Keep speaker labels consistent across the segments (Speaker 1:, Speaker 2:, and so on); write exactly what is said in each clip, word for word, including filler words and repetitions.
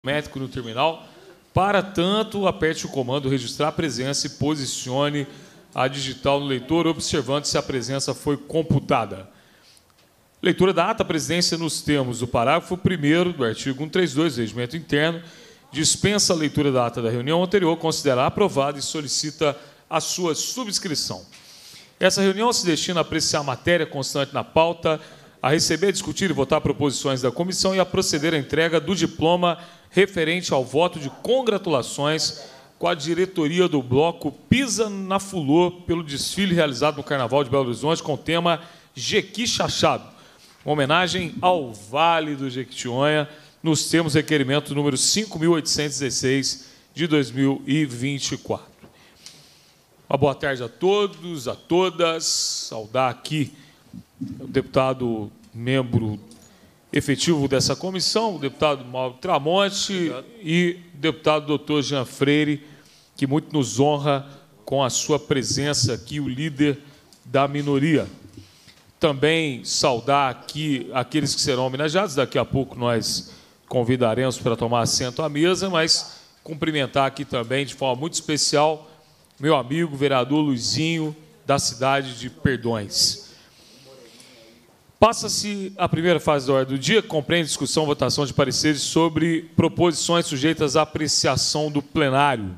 Speaker 1: métrico no terminal. Para tanto, aperte o comando registrar a presença e posicione a digital no leitor, observando se a presença foi computada. Leitura da ata. A presidência, nos termos do parágrafo primeiro do artigo cento e trinta e dois do Regimento Interno, dispensa a leitura da ata da reunião anterior, considera aprovada e solicita a sua subscrição. Essa reunião se destina a apreciar a matéria constante na pauta, a receber, discutir e votar proposições da comissão e a proceder à entrega do diploma referente ao voto de congratulações com a diretoria do bloco Pisa na Fulô pelo desfile realizado no Carnaval de Belo Horizonte com o tema Jequi Chachado, uma homenagem ao Vale do Jequitinhonha, nos termos do requerimento número cinco mil oitocentos e dezesseis de dois mil e vinte e quatro. Uma boa tarde a todos, a todas. Saudar aqui o deputado membro efetivo dessa comissão, o deputado Mauro Tramonte. Obrigado. E o deputado doutor Jean Freire, que muito nos honra com a sua presença aqui, o líder da minoria. Também saudar aqui aqueles que serão homenageados. Daqui a pouco nós convidaremos para tomar assento à mesa, mas cumprimentar aqui também, de forma muito especial, meu amigo vereador Luizinho, da cidade de Perdões. Passa-se a primeira fase da ordem do dia, que compreende discussão e votação de pareceres sobre proposições sujeitas à apreciação do plenário.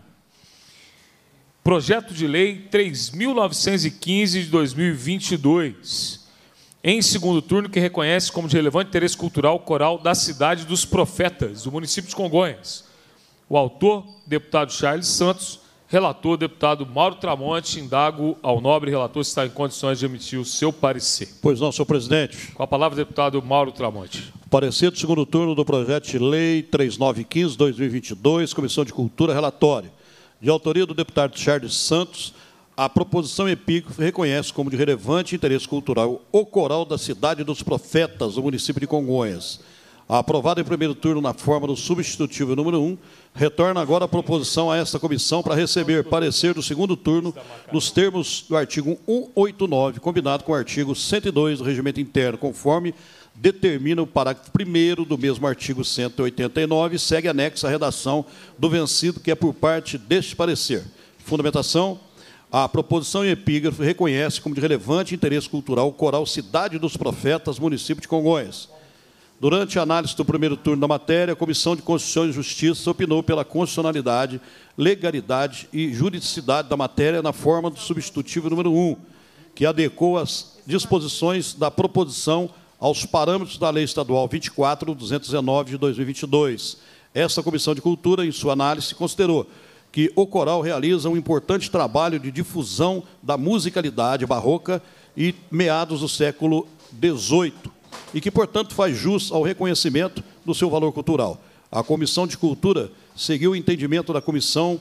Speaker 1: Projeto de Lei três mil novecentos e quinze de dois mil e vinte e dois, em segundo turno, que reconhece como de relevante interesse cultural o coral da Cidade dos Profetas, do município de Congonhas. O autor, deputado Charles Santos. Relator, deputado Mauro Tramonte. Indago ao nobre relator se está em condições de emitir o seu parecer.
Speaker 2: Pois não, senhor presidente.
Speaker 1: Com a palavra, deputado Mauro Tramonte.
Speaker 2: Parecer do segundo turno do projeto de lei três mil novecentos e quinze de dois mil e vinte e dois, Comissão de Cultura, relatório. De autoria do deputado Charles Santos, a proposição epígrafe reconhece como de relevante interesse cultural o coral da Cidade dos Profetas, do município de Congonhas. Aprovado em primeiro turno na forma do substitutivo número um, retorna agora a proposição a esta comissão para receber parecer do segundo turno nos termos do artigo cento e oitenta e nove, combinado com o artigo cento e dois do Regimento Interno, conforme determina o parágrafo primeiro do mesmo artigo cento e oitenta e nove, segue anexa a redação do vencido, que é por parte deste parecer. Fundamentação. A proposição em epígrafe reconhece como de relevante interesse cultural o coral Cidade dos Profetas, município de Congonhas. Durante a análise do primeiro turno da matéria, a Comissão de Constituição e Justiça opinou pela constitucionalidade, legalidade e juridicidade da matéria na forma do substitutivo número um, que adequou as disposições da proposição aos parâmetros da Lei Estadual vinte e quatro mil duzentos e dezenove de dois mil e vinte e dois. Esta Comissão de Cultura, em sua análise, considerou que o coral realiza um importante trabalho de difusão da musicalidade barroca e meados do século dezoito, e que, portanto, faz jus ao reconhecimento do seu valor cultural. A Comissão de Cultura seguiu o entendimento da comissão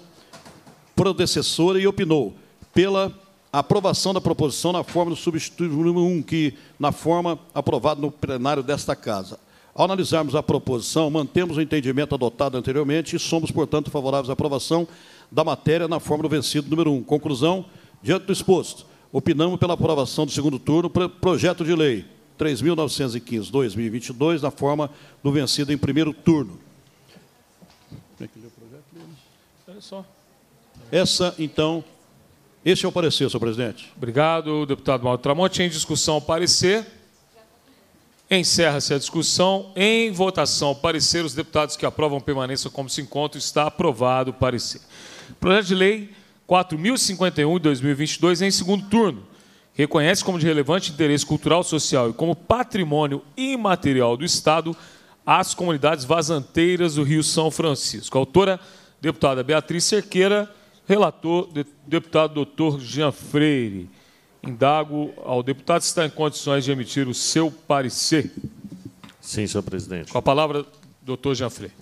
Speaker 2: predecessora e opinou pela aprovação da proposição na forma do substitutivo número um, que, na forma aprovada no plenário desta Casa. Ao analisarmos a proposição, mantemos o entendimento adotado anteriormente e somos, portanto, favoráveis à aprovação da matéria na forma do vencido número um. Conclusão, diante do exposto, opinamos pela aprovação do segundo turno do projeto de lei três mil novecentos e quinze de dois mil e vinte e dois, na forma do vencido em primeiro turno. Essa, então, este é o parecer, senhor presidente.
Speaker 1: Obrigado, deputado Mauro Tramonte. Em discussão, o parecer. Encerra-se a discussão. Em votação, o parecer. Os deputados que aprovam permanência como se encontram, está aprovado o parecer. Projeto de lei quatro mil e cinquenta e um de dois mil e vinte e dois, em segundo turno. Reconhece como de relevante interesse cultural, social e como patrimônio imaterial do Estado as comunidades vazanteiras do Rio São Francisco. Autora, deputada Beatriz Cerqueira. Relator, deputado doutor Jean Freire. Indago ao deputado se está em condições de emitir o seu parecer.
Speaker 3: Sim, senhor presidente.
Speaker 1: Com a palavra, doutor Jean Freire.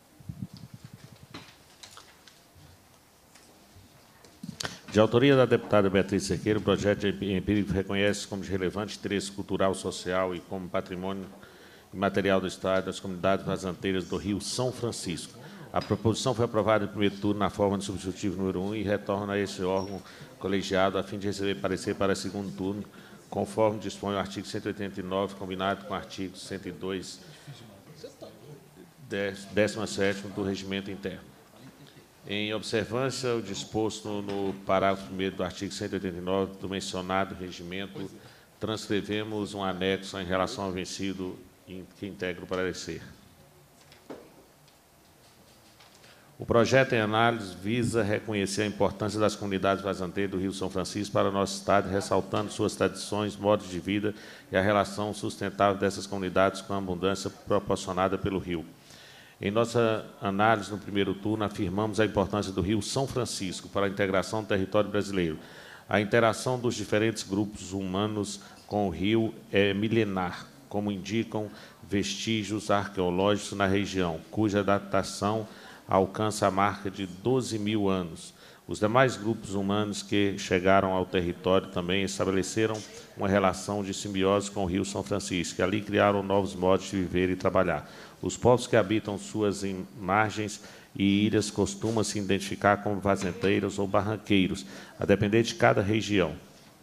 Speaker 3: De autoria da deputada Beatriz Cerqueira, o projeto empírico reconhece como de relevante interesse cultural, social e como patrimônio imaterial do Estado das comunidades vazanteiras do Rio São Francisco. A proposição foi aprovada em primeiro turno na forma do substitutivo número um e retorna a esse órgão colegiado a fim de receber parecer para segundo turno, conforme dispõe o artigo cento e oitenta e nove, combinado com o artigo cento e dois décimo sétimo do Regimento Interno. Em observância ao disposto no parágrafo primeiro do artigo cento e oitenta e nove do mencionado regimento, transcrevemos um anexo em relação ao vencido que integra o parecer. O projeto em análise visa reconhecer a importância das comunidades vazanteiras do Rio São Francisco para o nosso Estado, ressaltando suas tradições, modos de vida e a relação sustentável dessas comunidades com a abundância proporcionada pelo rio. Em nossa análise no primeiro turno, afirmamos a importância do Rio São Francisco para a integração do território brasileiro. A interação dos diferentes grupos humanos com o rio é milenar, como indicam vestígios arqueológicos na região, cuja datação alcança a marca de doze mil anos. Os demais grupos humanos que chegaram ao território também estabeleceram uma relação de simbiose com o Rio São Francisco, e ali criaram novos modos de viver e trabalhar. Os povos que habitam suas margens e ilhas costumam se identificar como vazanteiros ou barranqueiros, a depender de cada região.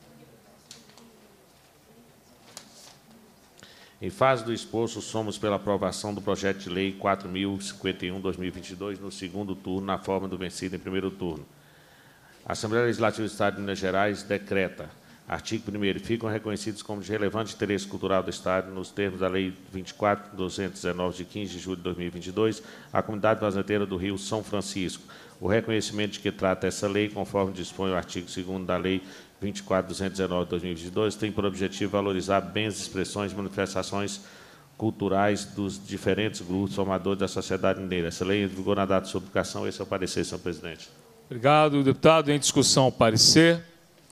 Speaker 3: Em fase do exposto, somos pela aprovação do projeto de lei quatro mil e cinquenta e um barra dois mil e vinte e dois no segundo turno, na forma do vencido em primeiro turno. A Assembleia Legislativa do Estado de Minas Gerais decreta: artigo primeiro, ficam reconhecidos como de relevante interesse cultural do Estado, nos termos da Lei vinte e quatro mil duzentos e dezenove, de quinze de julho de dois mil e vinte e dois, a comunidade vazanteira do Rio São Francisco. O reconhecimento de que trata essa lei, conforme dispõe o artigo segundo da Lei vinte e quatro mil duzentos e dezenove de dois mil e vinte e dois, tem por objetivo valorizar bens, expressões e manifestações culturais dos diferentes grupos formadores da sociedade mineira. Essa lei é em vigor na data de sua publicação. Esse é o parecer, senhor presidente.
Speaker 1: Obrigado, deputado. Em discussão, o parecer.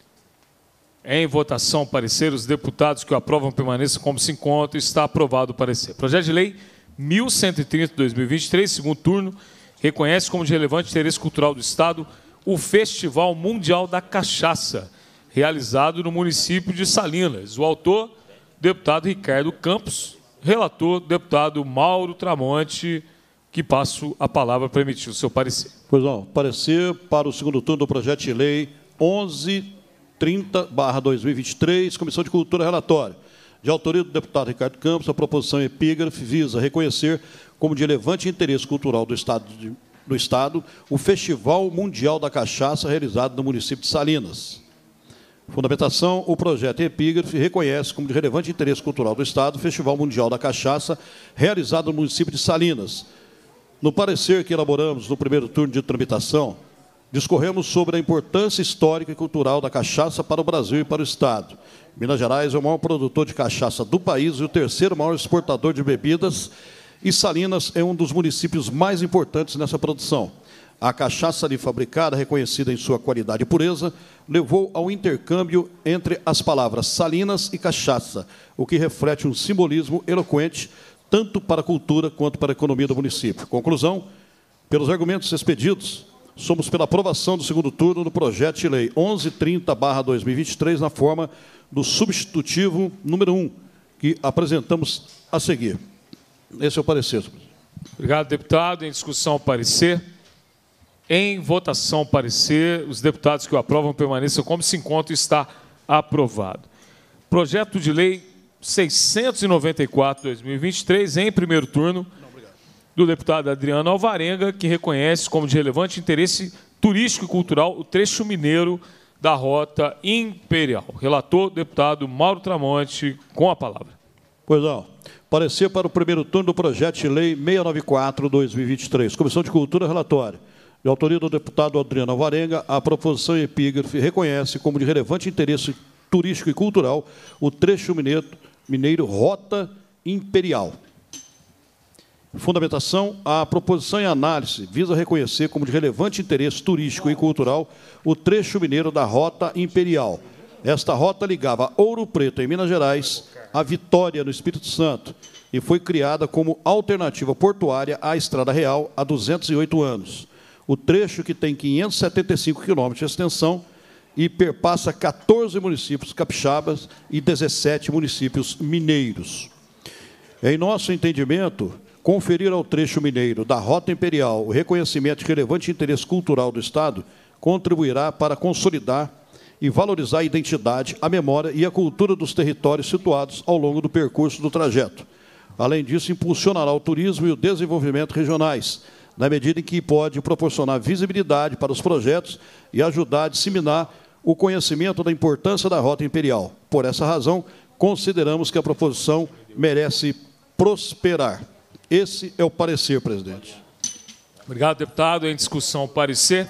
Speaker 1: Em votação, o parecer. Os deputados que o aprovam permaneçam como se encontram. Está aprovado o parecer. Projeto de lei mil cento e trinta de dois mil e vinte e três, segundo turno, reconhece como de relevante interesse cultural do Estado o Festival Mundial da Cachaça, realizado no município de Salinas. O autor, deputado Ricardo Campos, relator, deputado Mauro Tramonte, que passo a palavra para emitir o seu parecer.
Speaker 2: Pois não, parecer para o segundo turno do projeto de lei onze trinta barra dois mil e vinte e três, Comissão de Cultura, relatório. De autoria do deputado Ricardo Campos, a proposição epígrafe visa reconhecer como de relevante interesse cultural do Estado, de, do Estado o Festival Mundial da Cachaça, realizado no município de Salinas. Fundamentação: o projeto epígrafe reconhece como de relevante interesse cultural do Estado o Festival Mundial da Cachaça, realizado no município de Salinas. No parecer que elaboramos no primeiro turno de tramitação, discorremos sobre a importância histórica e cultural da cachaça para o Brasil e para o Estado. Minas Gerais é o maior produtor de cachaça do país e o terceiro maior exportador de bebidas, e Salinas é um dos municípios mais importantes nessa produção. A cachaça ali fabricada, reconhecida em sua qualidade e pureza, levou ao intercâmbio entre as palavras Salinas e cachaça, o que reflete um simbolismo eloquente tanto para a cultura quanto para a economia do município. Conclusão: pelos argumentos expedidos, somos pela aprovação do segundo turno do projeto de lei onze trinta barra dois mil e vinte e três na forma do substitutivo número um, que apresentamos a seguir. Esse é o parecer, senhor presidente.
Speaker 1: Obrigado, deputado. Em discussão, o parecer. Em votação, o parecer. Os deputados que o aprovam permaneçam como se encontram. Está aprovado. Projeto de lei seiscentos e noventa e quatro barra dois mil e vinte e três, em primeiro turno, do deputado Adriano Alvarenga, que reconhece como de relevante interesse turístico e cultural o trecho mineiro da Rota Imperial. Relator, deputado Mauro Tramonte, com a palavra.
Speaker 2: Pois não. Parecer para o primeiro turno do projeto de lei seiscentos e noventa e quatro barra dois mil e vinte e três. Comissão de Cultura, relatório. De autoria do deputado Adriano Alvarenga, a proposição epígrafe reconhece como de relevante interesse turístico e cultural o trecho mineiro, mineiro Rota Imperial. Fundamentação: a proposição em análise visa reconhecer como de relevante interesse turístico e cultural o trecho mineiro da Rota Imperial. Esta rota ligava Ouro Preto, em Minas Gerais, a Vitória, no Espírito Santo, e foi criada como alternativa portuária à Estrada Real há duzentos e oito anos. O trecho, que tem quinhentos e setenta e cinco quilômetros de extensão e perpassa quatorze municípios capixabas e dezessete municípios mineiros. Em nosso entendimento, conferir ao trecho mineiro da Rota Imperial o reconhecimento de relevante interesse cultural do Estado contribuirá para consolidar e valorizar a identidade, a memória e a cultura dos territórios situados ao longo do percurso do trajeto. Além disso, impulsionará o turismo e o desenvolvimento regionais, na medida em que pode proporcionar visibilidade para os projetos e ajudar a disseminar o conhecimento da importância da Rota Imperial. Por essa razão, consideramos que a proposição merece prosperar. Esse é o parecer, presidente.
Speaker 1: Obrigado, deputado. Em discussão, o parecer.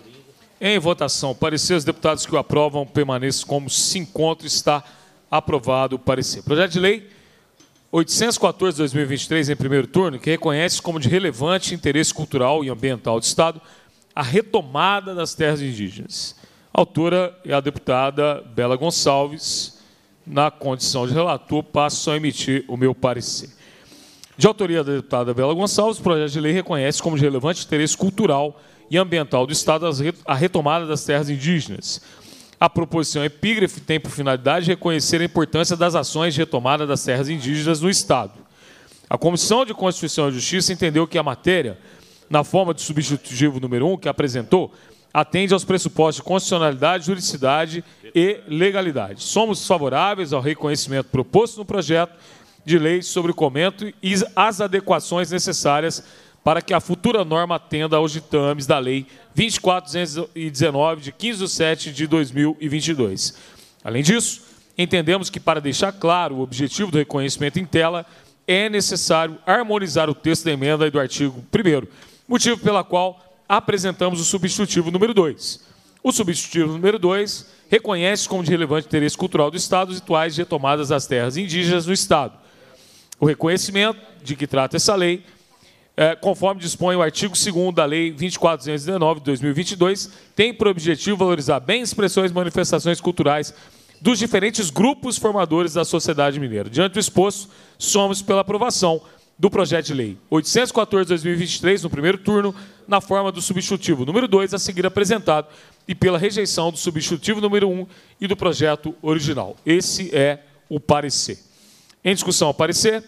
Speaker 1: Em votação, o parecer. Os deputados que o aprovam permaneçam como se encontra. Está aprovado o parecer. Projeto de lei oitocentos e quatorze de dois mil e vinte e três, em primeiro turno, que reconhece como de relevante interesse cultural e ambiental do Estado a retomada das terras indígenas. A autora é a deputada Bela Gonçalves. Na condição de relator, passo a emitir o meu parecer. De autoria da deputada Bela Gonçalves, o projeto de lei reconhece como de relevante interesse cultural e ambiental do Estado a retomada das terras indígenas. A proposição epígrafe tem por finalidade reconhecer a importância das ações de retomada das terras indígenas no Estado. A Comissão de Constituição e Justiça entendeu que a matéria, na forma do substitutivo número um que apresentou, atende aos pressupostos de constitucionalidade, juridicidade e legalidade. Somos favoráveis ao reconhecimento proposto no projeto de lei sobre o comento e as adequações necessárias para que a futura norma atenda aos ditames da Lei vinte e quatro mil duzentos e dezenove, de quinze de setembro de dois mil e vinte e dois. Além disso, entendemos que, para deixar claro o objetivo do reconhecimento em tela, é necessário harmonizar o texto da emenda e do artigo primeiro, motivo pela qual apresentamos o substitutivo número dois. O substitutivo número dois reconhece como de relevante interesse cultural do Estado os rituais de retomadas das terras indígenas no Estado. O reconhecimento de que trata essa lei, é, conforme dispõe o artigo segundo da Lei vinte e quatro mil duzentos e dezenove, de dois mil e vinte e dois, tem por objetivo valorizar bem expressões e manifestações culturais dos diferentes grupos formadores da sociedade mineira. Diante do exposto, somos pela aprovação do projeto de lei oitocentos e quatorze de dois mil e vinte e três, no primeiro turno, na forma do substitutivo número dois, a seguir apresentado, e pela rejeição do substitutivo número um e do projeto original. Esse é o parecer. Em discussão, o parecer.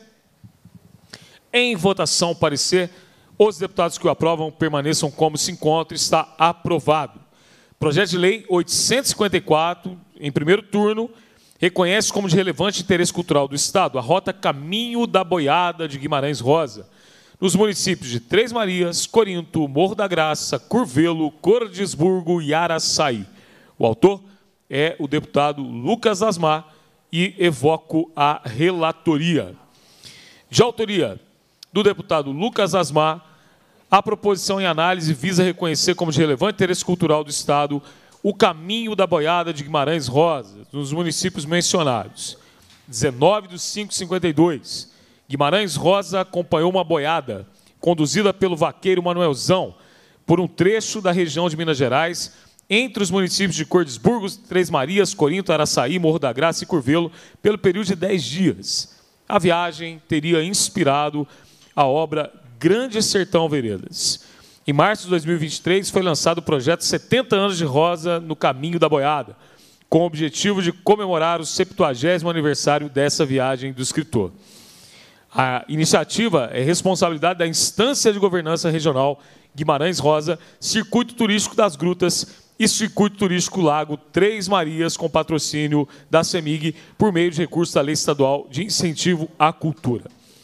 Speaker 1: Em votação, o parecer. Os deputados que o aprovam permaneçam como se encontra. Está aprovado. Projeto de lei oitocentos e cinquenta e quatro, em primeiro turno, reconhece como de relevante interesse cultural do Estado a rota Caminho da Boiada de Guimarães Rosa, nos municípios de Três Marias, Corinto, Morro da Graça, Curvelo, Cordisburgo e Araçaí. O autor é o deputado Lucas Asmar e evoco a relatoria. De autoria do deputado Lucas Asmar, a proposição em análise visa reconhecer como de relevante interesse cultural do Estado o Caminho da Boiada de Guimarães Rosa, nos municípios mencionados. dezenove de cinco de cinquenta e dois, Guimarães Rosa acompanhou uma boiada conduzida pelo vaqueiro Manuelzão por um trecho da região de Minas Gerais, entre os municípios de Cordisburgo, Três Marias, Corinto, Araçaí, Morro da Graça e Curvelo, pelo período de dez dias. A viagem teria inspirado a obra Grande Sertão Veredas. Em março de dois mil e vinte e três, foi lançado o projeto setenta anos de Rosa no Caminho da Boiada, com o objetivo de comemorar o septuagésimo aniversário dessa viagem do escritor. A iniciativa é responsabilidade da Instância de Governança Regional Guimarães Rosa, Circuito Turístico das Grutas e Circuito Turístico Lago Três Marias, com patrocínio da CEMIG, por meio de recursos da Lei Estadual de Incentivo à Cultura.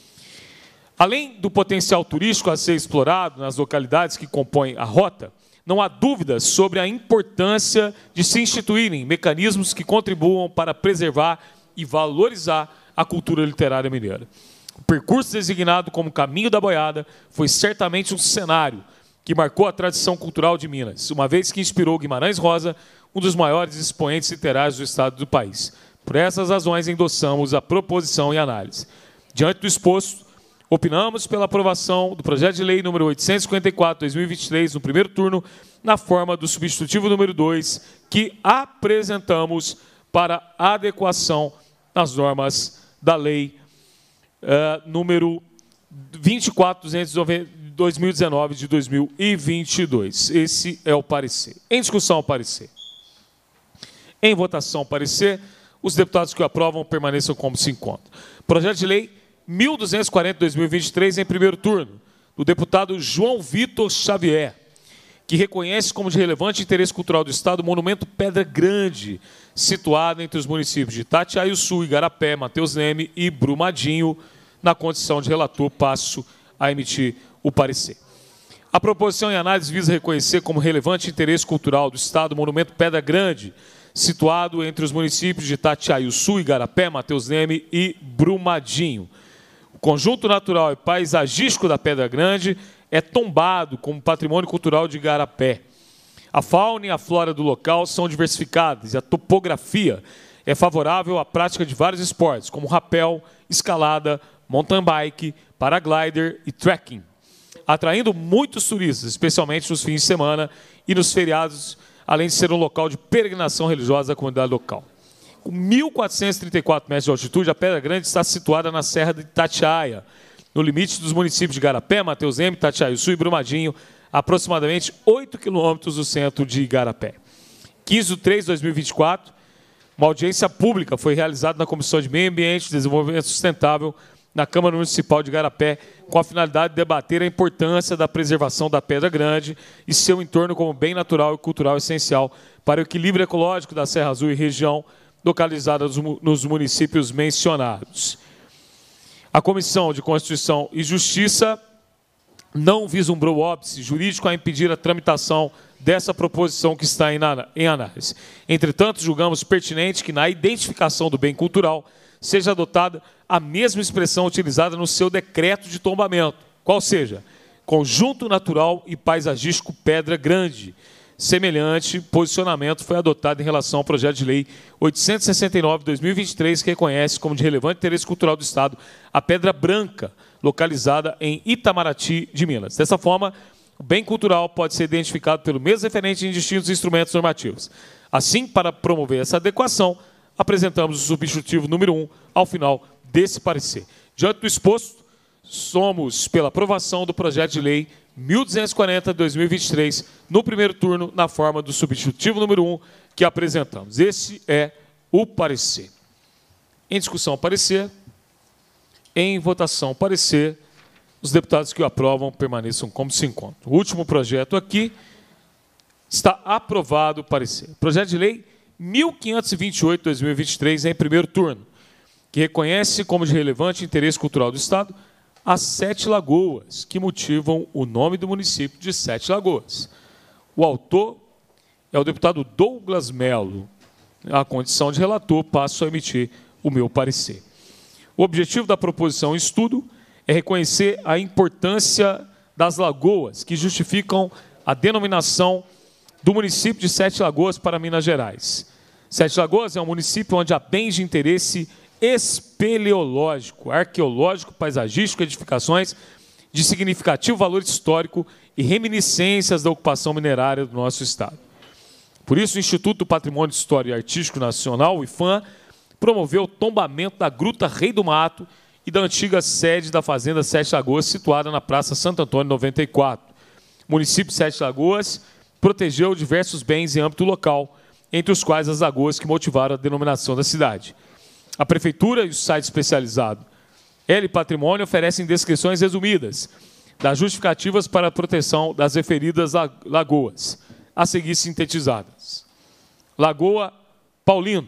Speaker 1: Além do potencial turístico a ser explorado nas localidades que compõem a rota, não há dúvidas sobre a importância de se instituírem mecanismos que contribuam para preservar e valorizar a cultura literária mineira. O percurso designado como Caminho da Boiada foi certamente um cenário que marcou a tradição cultural de Minas, uma vez que inspirou Guimarães Rosa, um dos maiores expoentes literários do estado do país. Por essas razões, endossamos a proposição em análise. Diante do exposto, opinamos pela aprovação do projeto de lei número oitocentos e cinquenta e quatro, dois mil e vinte e três, no primeiro turno, na forma do substitutivo número dois, que apresentamos para adequação nas normas da lei uh, número vinte e quatro de dois mil e dezenove, de dois mil e vinte e dois. Esse é o parecer. Em discussão, o parecer. Em votação, o parecer. Os deputados que o aprovam permaneçam como se encontram. Projeto de lei mil duzentos e quarenta de dois mil e vinte e três, em primeiro turno, do deputado João Vitor Xavier, que reconhece como de relevante interesse cultural do Estado o monumento Pedra Grande, situado entre os municípios de Itatiaia Sul, Igarapé, Mateus Leme e Brumadinho, Na condição de relator, passo a emitir o parecer. A proposição em análise visa reconhecer como relevante interesse cultural do Estado o monumento Pedra Grande, situado entre os municípios de Itatiaiuçu, Igarapé, Mateus Leme e Brumadinho. O conjunto natural e paisagístico da Pedra Grande é tombado como patrimônio cultural de Igarapé. A fauna e a flora do local são diversificadas e a topografia é favorável à prática de vários esportes, como rapel, escalada, mountain bike, paraglider e trekking, atraindo muitos turistas, especialmente nos fins de semana e nos feriados, além de ser um local de peregrinação religiosa da comunidade local. Com mil quatrocentos e trinta e quatro metros de altitude, a Pedra Grande está situada na Serra de Itatiaia, no limite dos municípios de Igarapé, Mateus Leme, Itatiaiuçu e Brumadinho, aproximadamente oito quilômetros do centro de Igarapé. quinze de três de dois mil e vinte e quatro, uma audiência pública foi realizada na Comissão de Meio Ambiente e Desenvolvimento Sustentável na Câmara Municipal de Igarapé, com a finalidade de debater a importância da preservação da Pedra Grande e seu entorno como bem natural e cultural essencial para o equilíbrio ecológico da Serra Azul e região localizada nos municípios mencionados. A Comissão de Constituição e Justiça não vislumbrou óbice jurídico a impedir a tramitação dessa proposição que está em análise. Entretanto, julgamos pertinente que na identificação do bem cultural seja adotada a mesma expressão utilizada no seu decreto de tombamento, qual seja, conjunto natural e paisagístico Pedra Grande. Semelhante posicionamento foi adotado em relação ao projeto de lei oitocentos e sessenta e nove de dois mil e vinte e três, que reconhece como de relevante interesse cultural do Estado a Pedra Branca, localizada em Itamaraty de Minas. Dessa forma, o bem cultural pode ser identificado pelo mesmo referente em distintos instrumentos normativos. Assim, para promover essa adequação, apresentamos o substitutivo número um ao final desse parecer. Diante do exposto, somos pela aprovação do projeto de lei mil duzentos e quarenta de dois mil e vinte e três, no primeiro turno, na forma do substitutivo número um que apresentamos. Esse é o parecer. Em discussão, parecer. Em votação, parecer. Os deputados que o aprovam permaneçam como se encontram. O último projeto aqui está aprovado o parecer. Projeto de lei mil quinhentos e vinte e oito de dois mil e vinte e três, em primeiro turno, que reconhece como de relevante interesse cultural do Estado as Sete Lagoas, que motivam o nome do município de Sete Lagoas. O autor é o deputado Douglas Melo. A condição de relator, passo a emitir o meu parecer. O objetivo da proposição em estudo é reconhecer a importância das lagoas que justificam a denominação do município de Sete Lagoas para Minas Gerais. Sete Lagoas é um município onde há bens de interesse espeleológico, arqueológico, paisagístico, edificações de significativo valor histórico e reminiscências da ocupação minerária do nosso Estado. Por isso, o Instituto do Patrimônio Histórico e Artístico Nacional, o IFAM, promoveu o tombamento da Gruta Rei do Mato e da antiga sede da Fazenda Sete Lagoas, situada na Praça Santo Antônio noventa e quatro. O município de Sete Lagoas protegeu diversos bens em âmbito local, entre os quais as lagoas que motivaram a denominação da cidade. A Prefeitura e o site especializado L Patrimônio oferecem descrições resumidas das justificativas para a proteção das referidas lagoas, a seguir sintetizadas. Lagoa Paulino,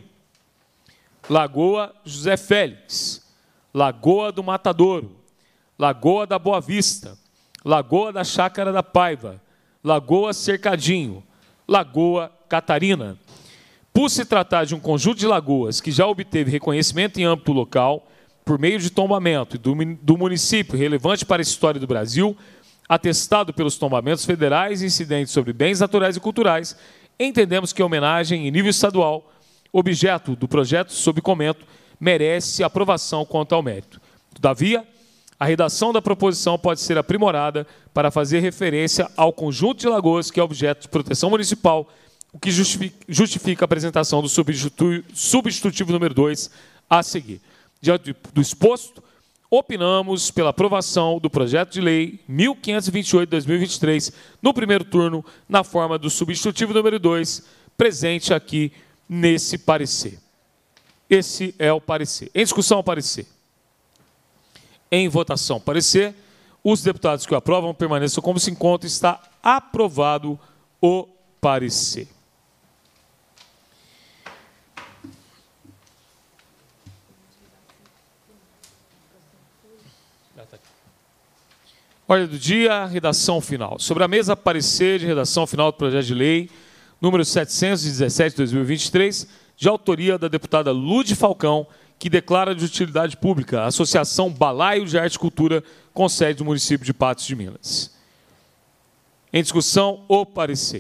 Speaker 1: Lagoa José Félix, Lagoa do Matadouro, Lagoa da Boa Vista, Lagoa da Chácara da Paiva, Lagoa Cercadinho, Lagoa Catarina. Por se tratar de um conjunto de lagoas que já obteve reconhecimento em âmbito local, por meio de tombamento do, do município relevante para a história do Brasil, atestado pelos tombamentos federais incidentes sobre bens naturais e culturais, entendemos que a homenagem em nível estadual, objeto do projeto sob comento, merece aprovação quanto ao mérito. Todavia, a redação da proposição pode ser aprimorada para fazer referência ao conjunto de lagoas que é objeto de proteção municipal, o que justifica, justifica a apresentação do substitu, substitutivo número dois a seguir. Diante do exposto, opinamos pela aprovação do projeto de lei mil quinhentos e vinte e oito de dois mil e vinte e três, no primeiro turno, na forma do substitutivo número dois, presente aqui nesse parecer. Esse é o parecer. Em discussão, o parecer. Em votação, parecer. Os deputados que o aprovam permaneçam como se encontra. Está aprovado o parecer. Ordem do dia, redação final. Sobre a mesa, parecer de redação final do projeto de lei número setecentos e dezessete de dois mil e vinte e três, de autoria da deputada Lude Falcão, que declara de utilidade pública a Associação Balaio de Arte e Cultura, com sede no município de Patos de Minas. Em discussão, o parecer.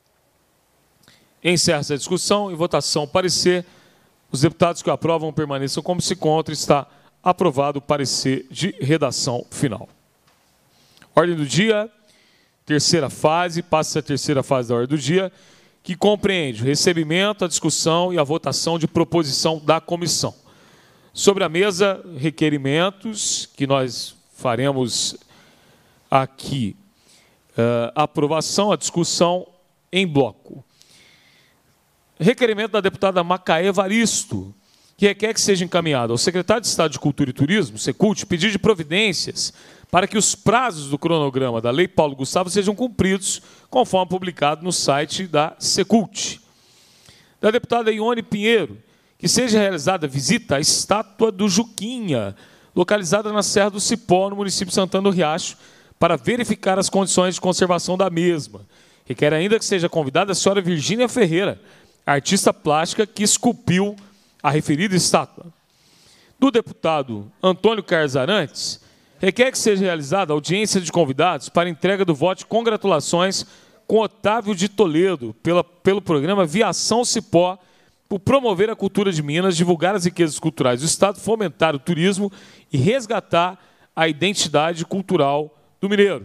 Speaker 1: Encerra essa discussão. Em votação, o parecer. Os deputados que o aprovam permaneçam como se encontra. Está aprovado o parecer de redação final. Ordem do dia, terceira fase, passa a terceira fase da ordem do dia, que compreende o recebimento, a discussão e a votação de proposição da comissão. Sobre a mesa, requerimentos, que nós faremos aqui uh, a aprovação, a discussão em bloco. Requerimento da deputada Macaé Evaristo, que requer que seja encaminhado ao secretário de Estado de Cultura e Turismo, Secult, pedido de providências para que os prazos do cronograma da Lei Paulo Gustavo sejam cumpridos, conforme publicado no site da Secult. Da deputada Ione Pinheiro, que seja realizada visita à estátua do Juquinha, localizada na Serra do Cipó, no município de Santana do Riacho, para verificar as condições de conservação da mesma. Requer ainda que seja convidada a senhora Virgínia Ferreira, artista plástica que esculpiu a referida estátua. Do deputado Antônio Carlos Arantes, requer que seja realizada audiência de convidados para entrega do voto de congratulações com Otávio de Toledo, pela, pelo programa Viação Cipó, por promover a cultura de Minas, divulgar as riquezas culturais do Estado, fomentar o turismo e resgatar a identidade cultural do mineiro.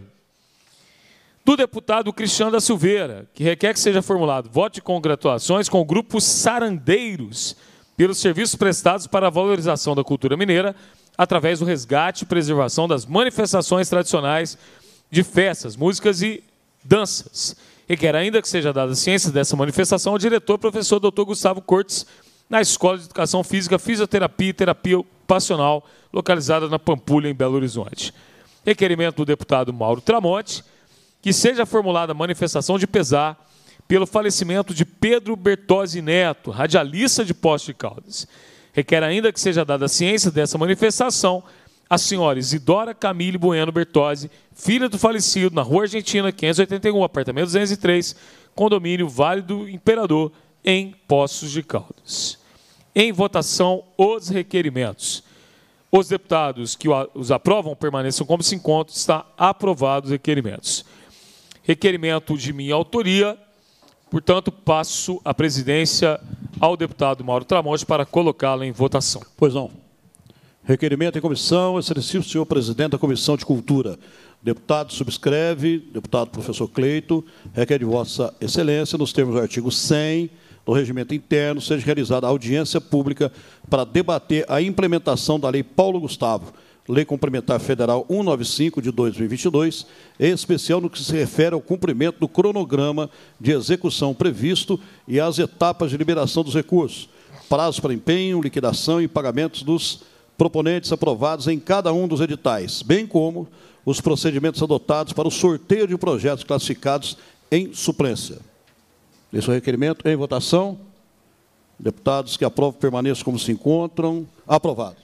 Speaker 1: Do deputado Cristiano da Silveira, que requer que seja formulado voto de congratulações com o grupo Sarandeiros, pelos serviços prestados para a valorização da cultura mineira, através do resgate e preservação das manifestações tradicionais de festas, músicas e danças. Requer ainda que seja dada ciência dessa manifestação ao diretor professor doutor Gustavo Cortes, na Escola de Educação Física, Fisioterapia e Terapia Ocupacional, localizada na Pampulha, em Belo Horizonte. Requerimento do deputado Mauro Tramonte, que seja formulada manifestação de pesar pelo falecimento de Pedro Bertozzi Neto, radialista de Poços de Caldas. Requer ainda que seja dada ciência dessa manifestação a senhora Isidora Camille Bueno Bertozzi, filha do falecido, na Rua Argentina, quinhentos e oitenta e um, apartamento duzentos e três, condomínio Vale do Imperador, em Poços de Caldas. Em votação, os requerimentos. Os deputados que os aprovam permaneçam como se encontram. Está aprovados os requerimentos. Requerimento de minha autoria. Portanto, passo a presidência ao deputado Mauro Tramonte para colocá-la em votação.
Speaker 2: Pois não. Requerimento em comissão, excelentíssimo senhor presidente da Comissão de Cultura. Deputado subscreve, deputado professor Cleito, requer de vossa excelência, nos termos do artigo cem do regimento interno, seja realizada audiência pública para debater a implementação da Lei Paulo Gustavo, Lei Complementar Federal cento e noventa e cinco de dois mil e vinte e dois, em especial no que se refere ao cumprimento do cronograma de execução previsto e às etapas de liberação dos recursos, prazos para empenho, liquidação e pagamentos dos proponentes aprovados em cada um dos editais, bem como os procedimentos adotados para o sorteio de projetos classificados em suplência. Esse é o requerimento em votação. Deputados que aprovam permaneçam como se encontram. Aprovado.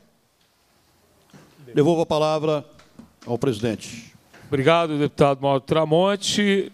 Speaker 2: Devolvo a palavra ao presidente.
Speaker 1: Obrigado, deputado Mauro Tramonte.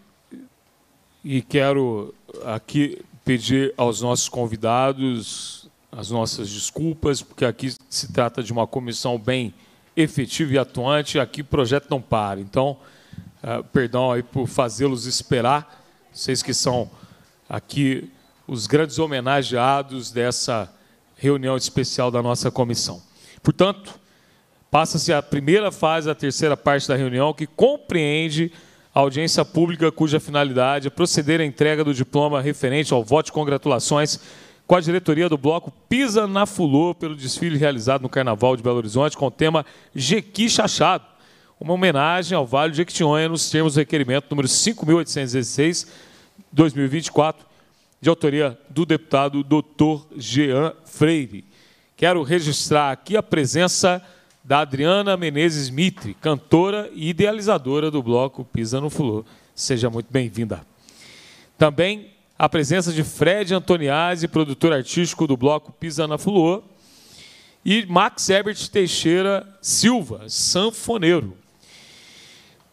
Speaker 1: E quero aqui pedir aos nossos convidados as nossas desculpas, porque aqui se trata de uma comissão bem efetiva e atuante, aqui o projeto não para. Então, uh, perdão aí por fazê-los esperar, vocês que são aqui os grandes homenageados dessa reunião especial da nossa comissão. Portanto, passa-se a primeira fase, a terceira parte da reunião, que compreende a audiência pública cuja finalidade é proceder à entrega do diploma referente ao voto de congratulações com a diretoria do bloco Pisa na Fulô pelo desfile realizado no Carnaval de Belo Horizonte com o tema Jequi Chachado, uma homenagem ao Vale de Jequitinhonha nos termos do requerimento número cinco mil oitocentos e dezesseis, dois mil e vinte e quatro, de autoria do deputado doutor Jean Freire. Quero registrar aqui a presença da Adriana Menezes Mitre, cantora e idealizadora do bloco Pisa no Fulô. Seja muito bem-vinda. Também a presença de Fred Antoniazzi, produtor artístico do bloco Pisa na Fulô, e Max Herbert Teixeira Silva, sanfoneiro.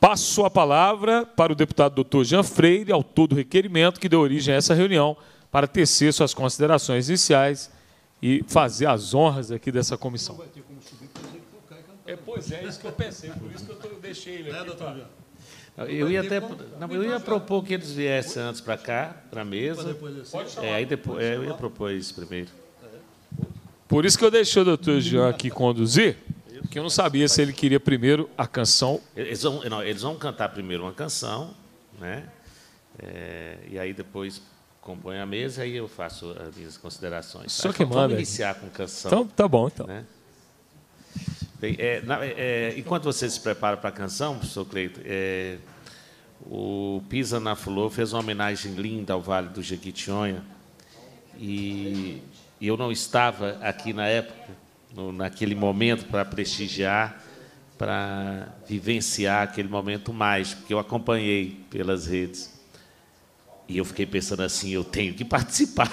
Speaker 1: Passo a palavra para o deputado doutor Jean Freire, autor do requerimento que deu origem a essa reunião, para tecer suas considerações iniciais e fazer as honras aqui dessa comissão. É, pois é, isso que eu pensei, por isso que eu tô, deixei ele aqui.
Speaker 3: Eu ia, até, não, eu ia propor que eles viessem antes para cá, para a mesa. É, aí depois, é, eu ia propor isso primeiro.
Speaker 1: Por isso que eu deixei o doutor Jean aqui conduzir, porque eu não sabia se ele queria primeiro a canção.
Speaker 3: Eles vão, não, eles vão cantar primeiro uma canção, né? É, e aí depois compõe a mesa e aí eu faço as minhas considerações.
Speaker 1: Só
Speaker 3: tá?
Speaker 1: que
Speaker 3: então,
Speaker 1: manda.
Speaker 3: Vamos iniciar com canção.
Speaker 1: Então, tá bom, então.
Speaker 3: Né? Bem, é, na, é, enquanto você se prepara para a canção, professor Cleito, é, o Pisa na Flor fez uma homenagem linda ao Vale do Jequitinhonha e, e eu não estava aqui na época, no, naquele momento, para prestigiar, para vivenciar aquele momento mágico, que eu acompanhei pelas redes. E eu fiquei pensando assim, eu tenho que participar.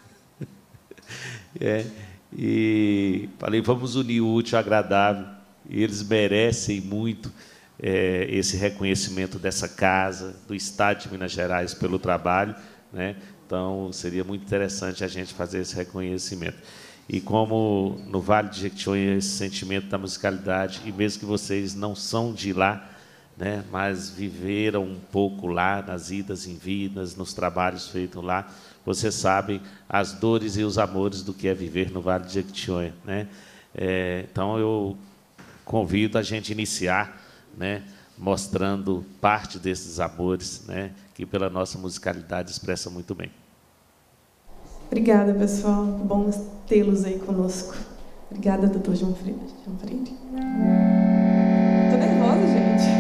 Speaker 3: é, e falei, vamos unir o útil ao agradável. E eles merecem muito é, esse reconhecimento dessa casa, do Estado de Minas Gerais, pelo trabalho. Né? Então, seria muito interessante a gente fazer esse reconhecimento. E como no Vale de Jequitinhonha, esse sentimento da musicalidade, e mesmo que vocês não são de lá, né, mas viveram um pouco lá, nas idas e vindas, nos trabalhos feitos lá, vocês sabem as dores e os amores do que é viver no Vale de Jequitinhonha. Né? É, então, eu convido a gente a iniciar, né, mostrando parte desses amores, né, que pela nossa musicalidade expressa muito bem.
Speaker 4: Obrigada, pessoal. Bom tê-los aí conosco. Obrigada, doutor João Freire. João Freire. Tô nervosa, gente.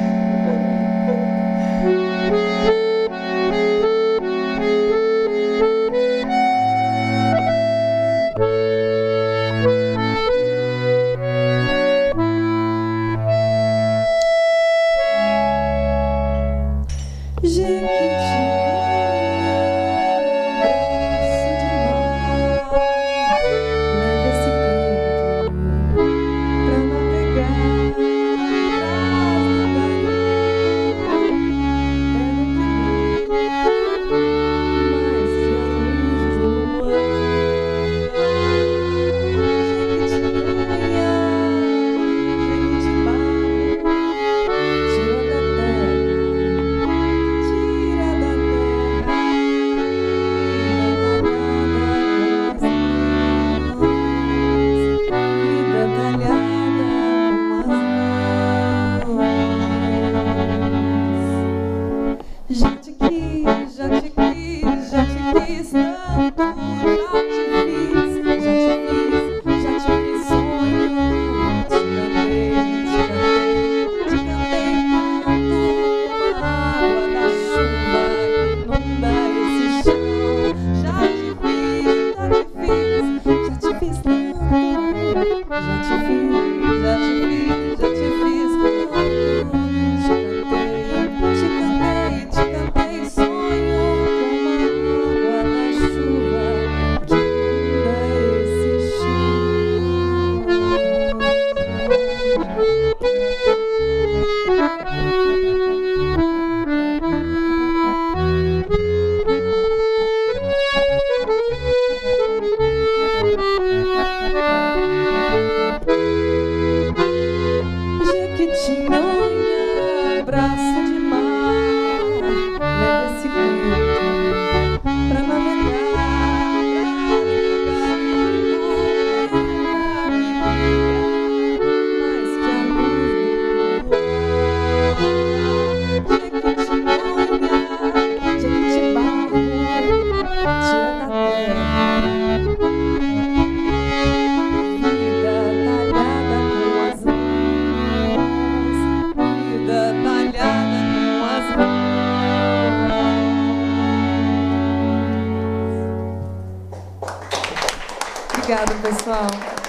Speaker 4: Obrigada, pessoal.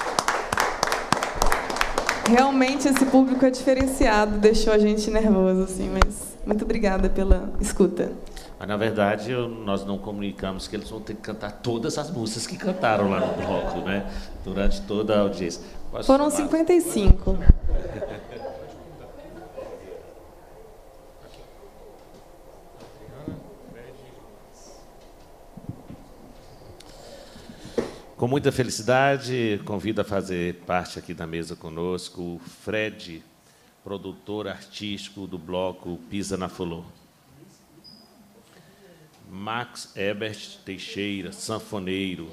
Speaker 4: Realmente esse público é diferenciado, deixou a gente nervoso, assim, mas muito obrigada pela escuta.
Speaker 3: Mas, na verdade, eu, nós não comunicamos que eles vão ter que cantar todas as músicas que cantaram lá no bloco, né? Durante toda a audiência. Posso
Speaker 4: Foram
Speaker 3: chamar?
Speaker 4: cinquenta e cinco.
Speaker 3: Com muita felicidade, convido a fazer parte aqui da mesa conosco o Fred, produtor artístico do bloco Pisa na Fulô. Max Ebert Teixeira, sanfoneiro.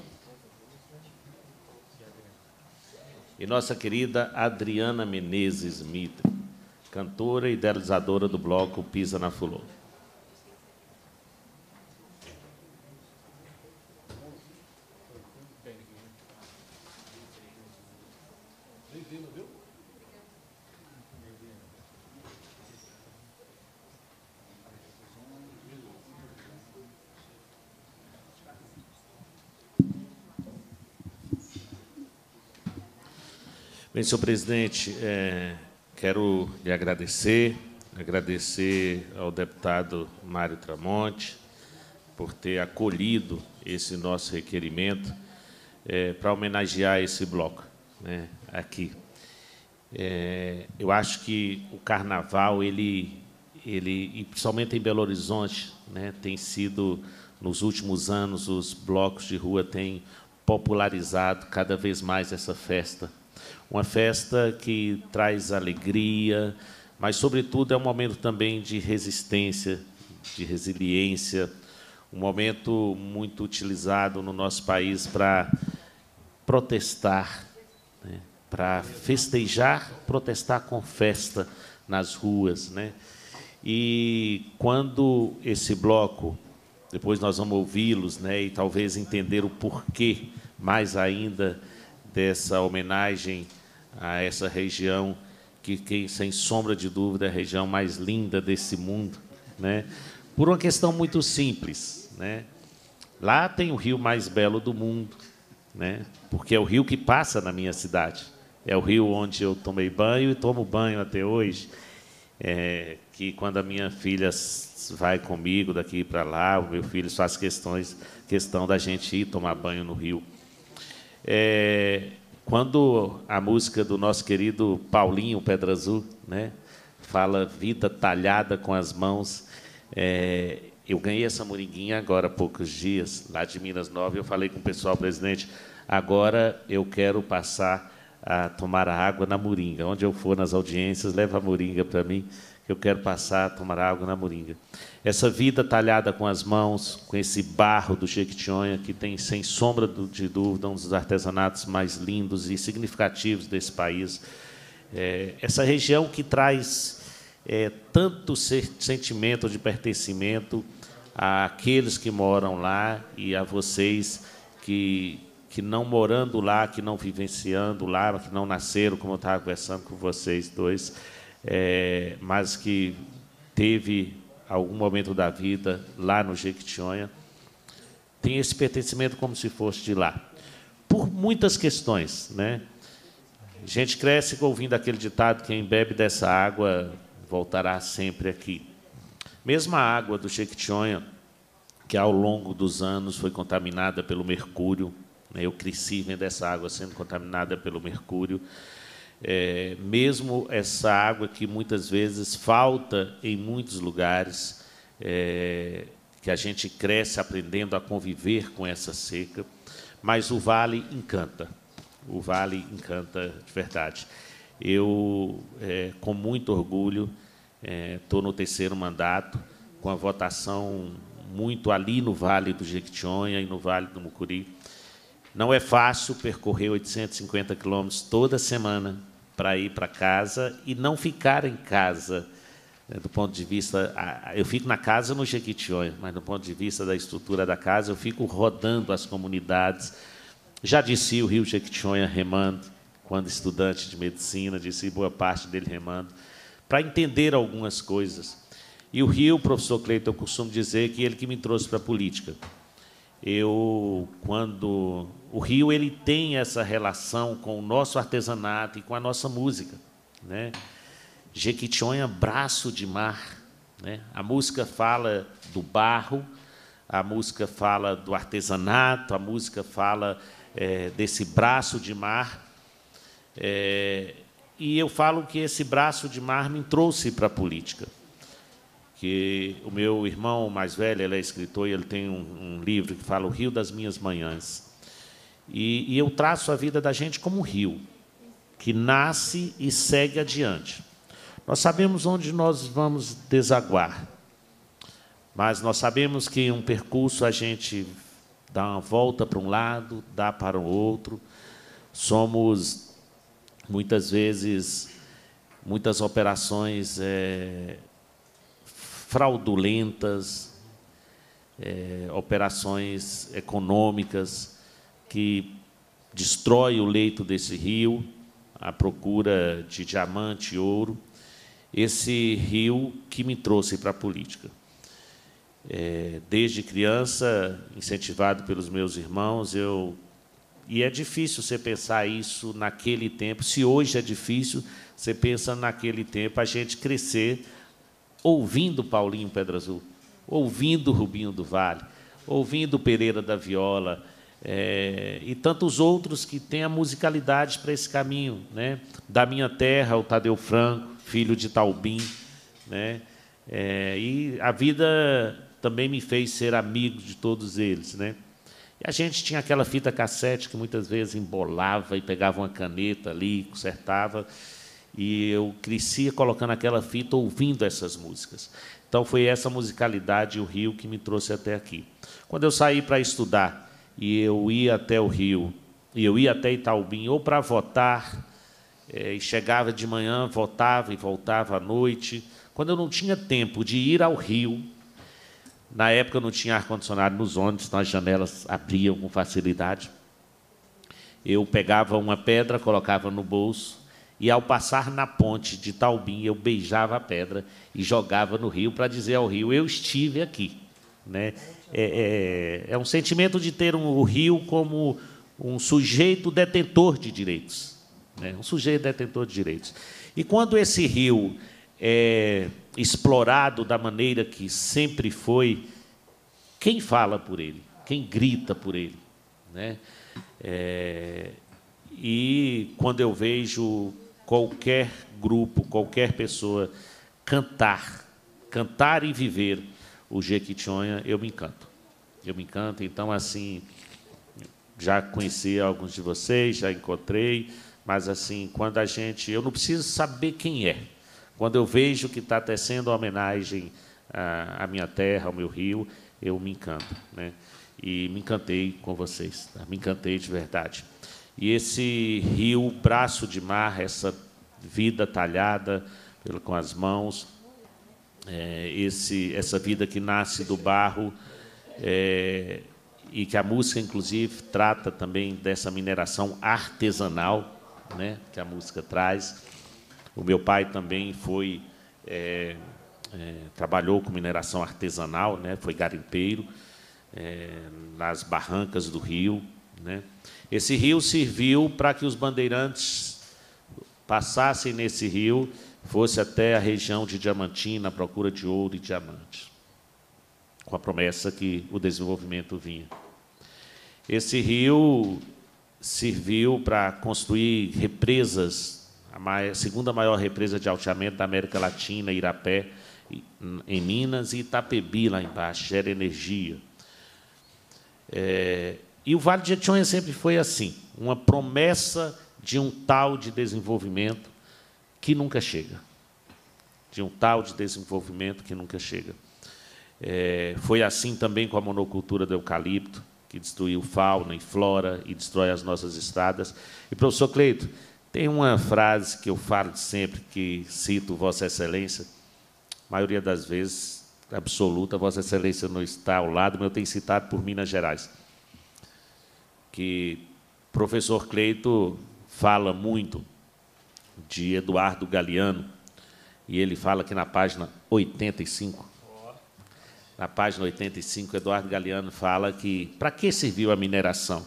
Speaker 3: E nossa querida Adriana Menezes Mitre, cantora e idealizadora do bloco Pisa na Fulô. Bem, senhor presidente, é, quero lhe agradecer, agradecer ao deputado Mário Tramonte por ter acolhido esse nosso requerimento é, para homenagear esse bloco, né, aqui. É, eu acho que o Carnaval, ele, ele, e principalmente em Belo Horizonte, né, tem sido, nos últimos anos, os blocos de rua têm popularizado cada vez mais essa festa. Uma festa que traz alegria, mas, sobretudo, é um momento também de resistência, de resiliência, um momento muito utilizado no nosso país para protestar, né? Para festejar, protestar com festa nas ruas, né? E quando esse bloco, depois nós vamos ouvi-los, né, e talvez entender o porquê, mais ainda, dessa homenagem a essa região que, que, sem sombra de dúvida, é a região mais linda desse mundo, né? Por uma questão muito simples, né? Lá tem o rio mais belo do mundo, né? Porque é o rio que passa na minha cidade. É o rio onde eu tomei banho e tomo banho até hoje. É, que quando a minha filha vai comigo daqui para lá, o meu filho faz questões, questão da gente ir tomar banho no rio. É, quando a música do nosso querido Paulinho Pedra Azul, né, fala vida talhada com as mãos, é, eu ganhei essa moringuinha agora há poucos dias, lá de Minas Novas, eu falei com o pessoal, presidente, agora eu quero passar a tomar água na moringa. Onde eu for nas audiências, leva a moringa para mim, que eu quero passar a tomar água na moringa. Essa vida talhada com as mãos, com esse barro do Jequitinhonha, que tem, sem sombra de dúvida, um dos artesanatos mais lindos e significativos desse país. É, essa região que traz é, tanto sentimento de pertencimento àqueles que moram lá e a vocês que, que não morando lá, que não vivenciando lá, que não nasceram, como eu estava conversando com vocês dois, é, mas que teve algum momento da vida lá no Jequitinhonha, tem esse pertencimento como se fosse de lá. Por muitas questões, né? A gente cresce ouvindo aquele ditado, quem bebe dessa água voltará sempre aqui. Mesmo a água do Jequitinhonha, que ao longo dos anos foi contaminada pelo mercúrio, né? Eu cresci vendo essa água sendo contaminada pelo mercúrio, É, mesmo essa água que muitas vezes falta em muitos lugares, é, que a gente cresce aprendendo a conviver com essa seca, mas o vale encanta, o vale encanta de verdade. Eu, é, com muito orgulho, estou é, no terceiro mandato, com a votação muito ali no Vale do Jequitinhonha e no Vale do Mucuri. Não é fácil percorrer oitocentos e cinquenta quilômetros toda semana para ir para casa e não ficar em casa, né, do ponto de vista... Eu fico na casa no Jequitinhonha, mas, do ponto de vista da estrutura da casa, eu fico rodando as comunidades. Já desci o rio Jequitinhonha remando, quando estudante de medicina, desci boa parte dele remando, para entender algumas coisas. E o rio, o professor Cleiton, eu costumo dizer que ele que me trouxe para a política. Eu, quando... O rio ele tem essa relação com o nosso artesanato e com a nossa música, né? Jequitinhonha, braço de mar, né? A música fala do barro, a música fala do artesanato, a música fala é, desse braço de mar. É, e eu falo que esse braço de mar me trouxe para a política. Que o meu irmão mais velho, ele é escritor, e ele tem um, um livro que fala O Rio das Minhas Manhãs. E, e eu traço a vida da gente como um rio, que nasce e segue adiante. Nós sabemos onde nós vamos desaguar, mas nós sabemos que em um percurso a gente dá uma volta para um lado, dá para o outro. Somos, muitas vezes, muitas operações é, fraudulentas, é, operações econômicas que destrói o leito desse rio, à procura de diamante e ouro, esse rio que me trouxe para a política. É, desde criança, incentivado pelos meus irmãos, eu... E é difícil você pensar isso naquele tempo. Se hoje é difícil, você pensa naquele tempo, a gente crescer ouvindo Paulinho Pedra Azul, ouvindo Rubinho do Vale, ouvindo Pereira da Viola, é, e tantos outros que têm a musicalidade para esse caminho, né? Da minha terra, o Tadeu Franco, filho de Taubim, né? É, e a vida também me fez ser amigo de todos eles, né? E a gente tinha aquela fita cassete que muitas vezes embolava e pegava uma caneta ali, consertava, e eu crescia colocando aquela fita, ouvindo essas músicas. Então, foi essa musicalidade, o Rio, que me trouxe até aqui. Quando eu saí para estudar, e eu ia até o Rio, e eu ia até Itaubim, ou para votar, é, e chegava de manhã, votava e voltava à noite. Quando eu não tinha tempo de ir ao Rio, na época não tinha ar-condicionado nos ônibus, então as janelas abriam com facilidade. Eu pegava uma pedra, colocava no bolso, e, ao passar na ponte de Itaubim, eu beijava a pedra e jogava no rio para dizer ao rio, eu estive aqui, né? É, é, é um sentimento de ter um, o rio como um sujeito detentor de direitos, né? Um sujeito detentor de direitos. E quando esse rio é explorado da maneira que sempre foi, quem fala por ele? Quem grita por ele, né? É, e quando eu vejo qualquer grupo, qualquer pessoa cantar, cantar e viver o Jequitinhonha, eu me encanto. Eu me encanto. Então, assim, já conheci alguns de vocês, já encontrei, mas, assim, quando a gente... Eu não preciso saber quem é. Quando eu vejo que está tecendo uma homenagem à, à minha terra, ao meu rio, eu me encanto, né? E me encantei com vocês, tá? Me encantei de verdade. E esse rio, braço de mar, essa vida talhada pelo, com as mãos, é, esse, essa vida que nasce do barro, é, e que a música, inclusive, trata também dessa mineração artesanal, né, que a música traz. O meu pai também foi, é, é, trabalhou com mineração artesanal, né, foi garimpeiro, é, nas barrancas do rio, né? Esse rio serviu para que os bandeirantes passassem nesse rio, fosse até a região de Diamantina, à procura de ouro e diamantes, com a promessa que o desenvolvimento vinha. Esse rio serviu para construir represas, a maior, segunda maior represa de alteamento da América Latina, Irapé, em Minas, e Itapebi, lá embaixo, gera energia. É, e o Vale de Jequitinhonha sempre foi assim, uma promessa de um tal de desenvolvimento que nunca chega. De um tal de desenvolvimento que nunca chega. É, foi assim também com a monocultura do eucalipto, que destruiu fauna e flora e destrói as nossas estradas. E, professor Cleito, tem uma frase que eu falo sempre, que cito Vossa Excelência, a maioria das vezes, absoluta, Vossa Excelência não está ao lado, mas eu tenho citado por Minas Gerais, que o professor Cleito fala muito de Eduardo Galeano, e ele fala que na página oitenta e cinco, na página oitenta e cinco, Eduardo Galeano fala que, para que serviu a mineração?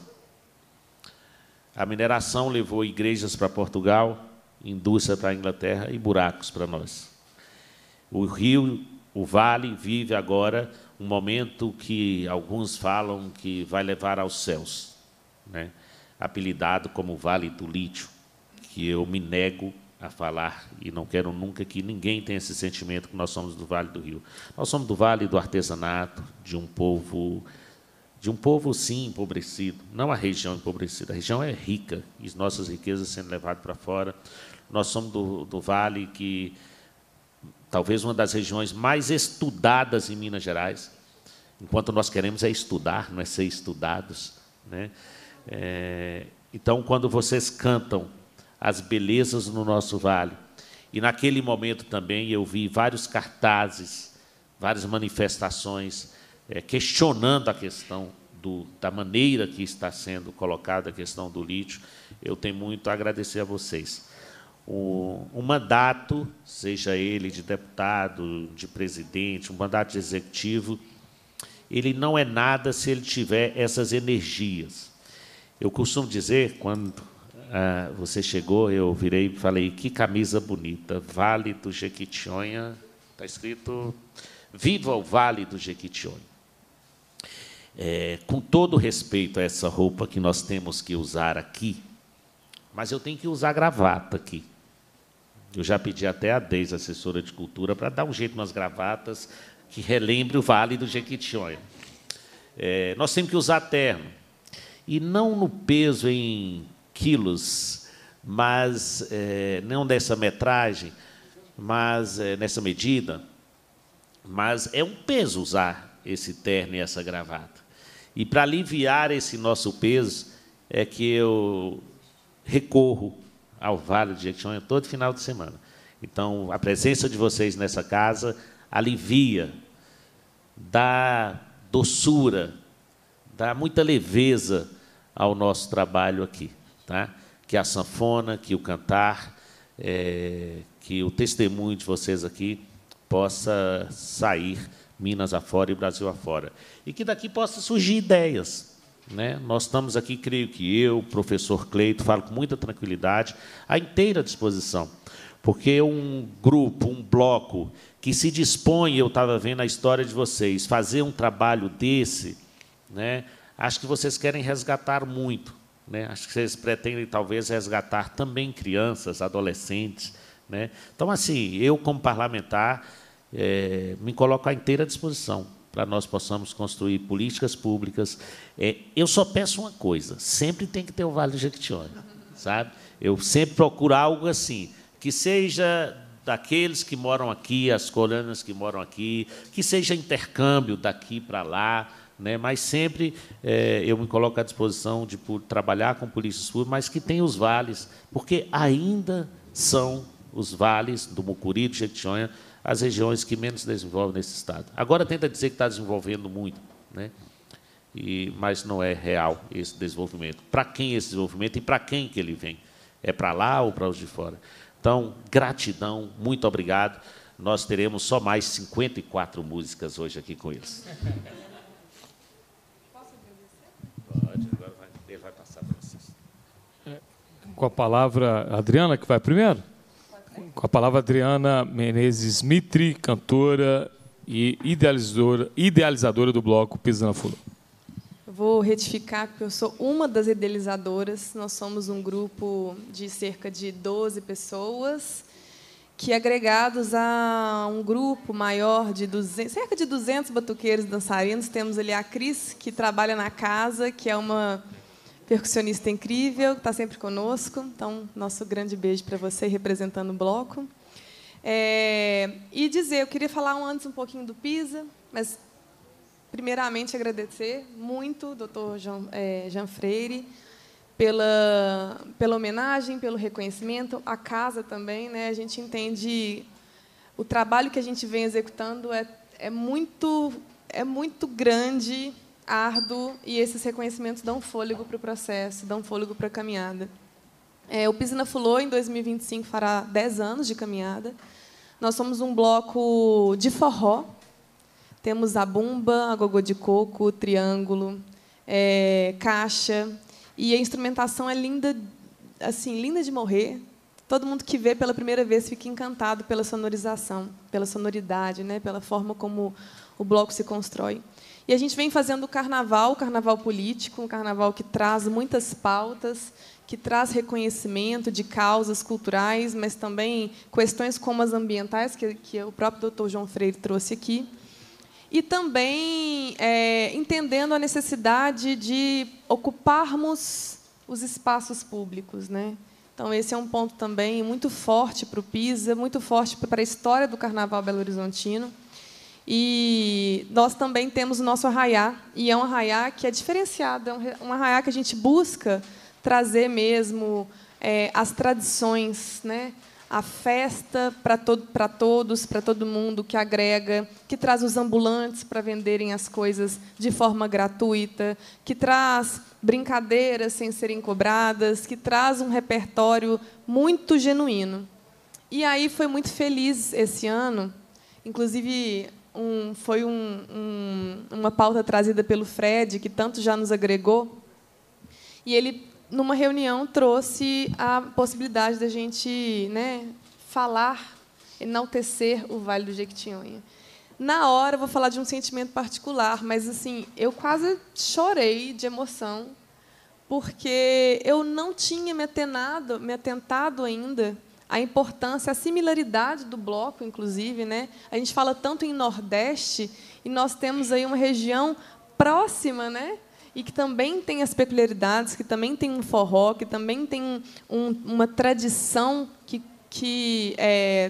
Speaker 3: A mineração levou igrejas para Portugal, indústria para a Inglaterra e buracos para nós. O rio, o vale, vive agora um momento que alguns falam que vai levar aos céus, né? Apelidado como Vale do Lítio, que eu me nego a falar e não quero nunca que ninguém tenha esse sentimento que nós somos do Vale do Rio. Nós somos do Vale do artesanato, de um povo de um povo, sim, empobrecido, não a região empobrecida. A região é rica, e as nossas riquezas sendo levadas para fora. Nós somos do, do Vale, que talvez uma das regiões mais estudadas em Minas Gerais, enquanto nós queremos é estudar, não é ser estudados, né? É, então, quando vocês cantam as belezas no nosso vale, e naquele momento também eu vi vários cartazes, várias manifestações é, questionando a questão do, da maneira que está sendo colocada a questão do lítio, eu tenho muito a agradecer a vocês. O, um mandato, seja ele de deputado, de presidente, um mandato de executivo, ele não é nada se ele tiver essas energias. Eu costumo dizer, quando ah, você chegou, eu virei e falei, que camisa bonita, Vale do Jequitinhonha, está escrito, viva o Vale do Jequitinhonha. É, com todo respeito a essa roupa que nós temos que usar aqui, mas eu tenho que usar gravata aqui. Eu já pedi até a Deise, assessora de cultura, para dar um jeito nas gravatas que relembre o Vale do Jequitinhonha. É, nós temos que usar terno. E não no peso em quilos, mas é, não dessa metragem, mas é, nessa medida, mas é um peso usar esse terno e essa gravata. E, para aliviar esse nosso peso, é que eu recorro ao Vale do Jequitinhonha todo final de semana. Então, a presença de vocês nessa casa alivia, dá doçura, dá muita leveza ao nosso trabalho aqui, tá? Que a sanfona, que o cantar, é, que o testemunho de vocês aqui possa sair Minas afora e Brasil afora. E que daqui possa surgir ideias, né? Nós estamos aqui, creio que eu, professor Cleito, falo com muita tranquilidade, à inteira disposição, porque um grupo, um bloco que se dispõe, eu estava vendo a história de vocês, fazer um trabalho desse, né? Acho que vocês querem resgatar muito, né? Acho que vocês pretendem, talvez, resgatar também crianças, adolescentes, né? Então, assim, eu, como parlamentar, é, me coloco à inteira disposição para nós possamos construir políticas públicas. É, eu só peço uma coisa, sempre tem que ter o Vale do Jequitinhonha, sabe? Eu sempre procuro algo assim, que seja daqueles que moram aqui, as colônias que moram aqui, que seja intercâmbio daqui para lá, né? Mas sempre é, eu me coloco à disposição de por, trabalhar com polícias públicas, mas que tem os vales, porque ainda são os vales do Mucuri, do Jequitinhonha, as regiões que menos se desenvolvem nesse estado. Agora tenta dizer que está desenvolvendo muito, né? E, mas não é real esse desenvolvimento. Para quem é esse desenvolvimento e para quem que ele vem? É para lá ou para os de fora? Então, gratidão, muito obrigado. Nós teremos só mais cinquenta e quatro músicas hoje aqui com eles.
Speaker 1: Posso agradecer? Pode, agora vai, ele vai passar para vocês. É, com a palavra, a Adriana, que vai primeiro? Com a palavra, Adriana Menezes Mitri, cantora e idealizadora, idealizadora do bloco Pisana Fulô.
Speaker 4: Vou retificar, porque eu sou uma das idealizadoras. Nós somos um grupo de cerca de doze pessoas, que, agregados a um grupo maior de duzentos, cerca de duzentos batuqueiros e dançarinos, temos ali a Cris, que trabalha na casa, que é uma percussionista incrível, que está sempre conosco. Então, nosso grande beijo para você, representando o bloco. É, e dizer, eu queria falar antes um pouquinho do PISA, mas, primeiramente, agradecer muito o doutor Jean, é, Jean Freire pela, pela homenagem, pelo reconhecimento, a casa também, né? A gente entende o trabalho que a gente vem executando é, é, muito, é muito grande, árduo, e esses reconhecimentos dão fôlego para o processo, dão fôlego para a caminhada. É, o Pisana Fulô, em dois mil e vinte e cinco, fará dez anos de caminhada. Nós somos um bloco de forró. Temos a bumba, a gogô de coco, o triângulo, é, caixa. E a instrumentação é linda, assim, linda de morrer. Todo mundo que vê pela primeira vez fica encantado pela sonorização, pela sonoridade, né, pela forma como o bloco se constrói. E a gente vem fazendo o carnaval, o carnaval político, um carnaval que traz muitas pautas, que traz reconhecimento de causas culturais, mas também questões como as ambientais, que, que o próprio doutor João Freire trouxe aqui. E também é, é, entendendo a necessidade de ocuparmos os espaços públicos, né? Então, esse é um ponto também muito forte para o PISA, muito forte para a história do Carnaval belo-horizontino. E nós também temos o nosso arraiá, e é um arraiá que é diferenciado, é um arraiá que a gente busca trazer mesmo é, as tradições, né? A festa para todo, para todos, para todo mundo, que agrega, que traz os ambulantes para venderem as coisas de forma gratuita, que traz brincadeiras sem serem cobradas, que traz um repertório muito genuíno. E aí foi muito feliz esse ano, inclusive um, foi um, um, uma pauta trazida pelo Fred, que tanto já nos agregou, e ele, numa reunião, trouxe a possibilidade da gente, né, falar, enaltecer o Vale do Jequitinhonha. Na hora, eu vou falar de um sentimento particular, mas assim, eu quase chorei de emoção, porque eu não tinha me atentado, me atentado ainda à importância, à similaridade do bloco, inclusive, né? A gente fala tanto em Nordeste, e nós temos aí uma região próxima, né? E que também tem as peculiaridades, que também tem um forró, que também tem um, uma tradição que, que é,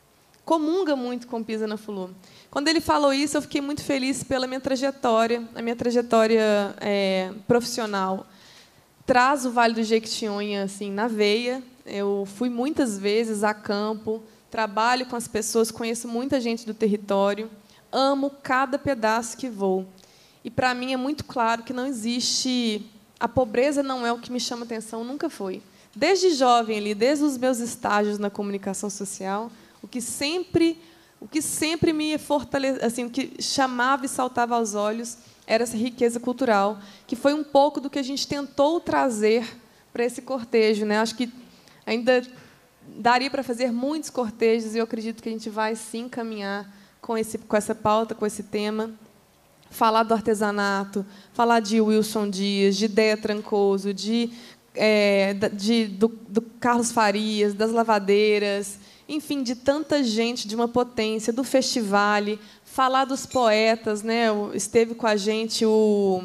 Speaker 4: comunga muito com Pisa na Fulô. Quando ele falou isso, eu fiquei muito feliz pela minha trajetória, a minha trajetória é, profissional. Traz o Vale do Jequitinhonha assim, na veia. Eu fui muitas vezes a campo, trabalho com as pessoas, conheço muita gente do território, amo cada pedaço que vou. E, para mim, é muito claro que não existe... A pobreza não é o que me chama atenção, nunca foi. Desde jovem, ali, desde os meus estágios na comunicação social, o que sempre, o que sempre me fortaleceu, assim, o que chamava e saltava aos olhos era essa riqueza cultural, que foi um pouco do que a gente tentou trazer para esse cortejo, né? Acho que ainda daria para fazer muitos cortejos, e eu acredito que a gente vai, sim, caminhar com, esse, com essa pauta, com esse tema. Falar do artesanato, falar de Wilson Dias, de Déia Trancoso, de, é, de, do, do Carlos Farias, das lavadeiras, enfim, de tanta gente, de uma potência, do Festivale, falar dos poetas, né? Esteve com a gente o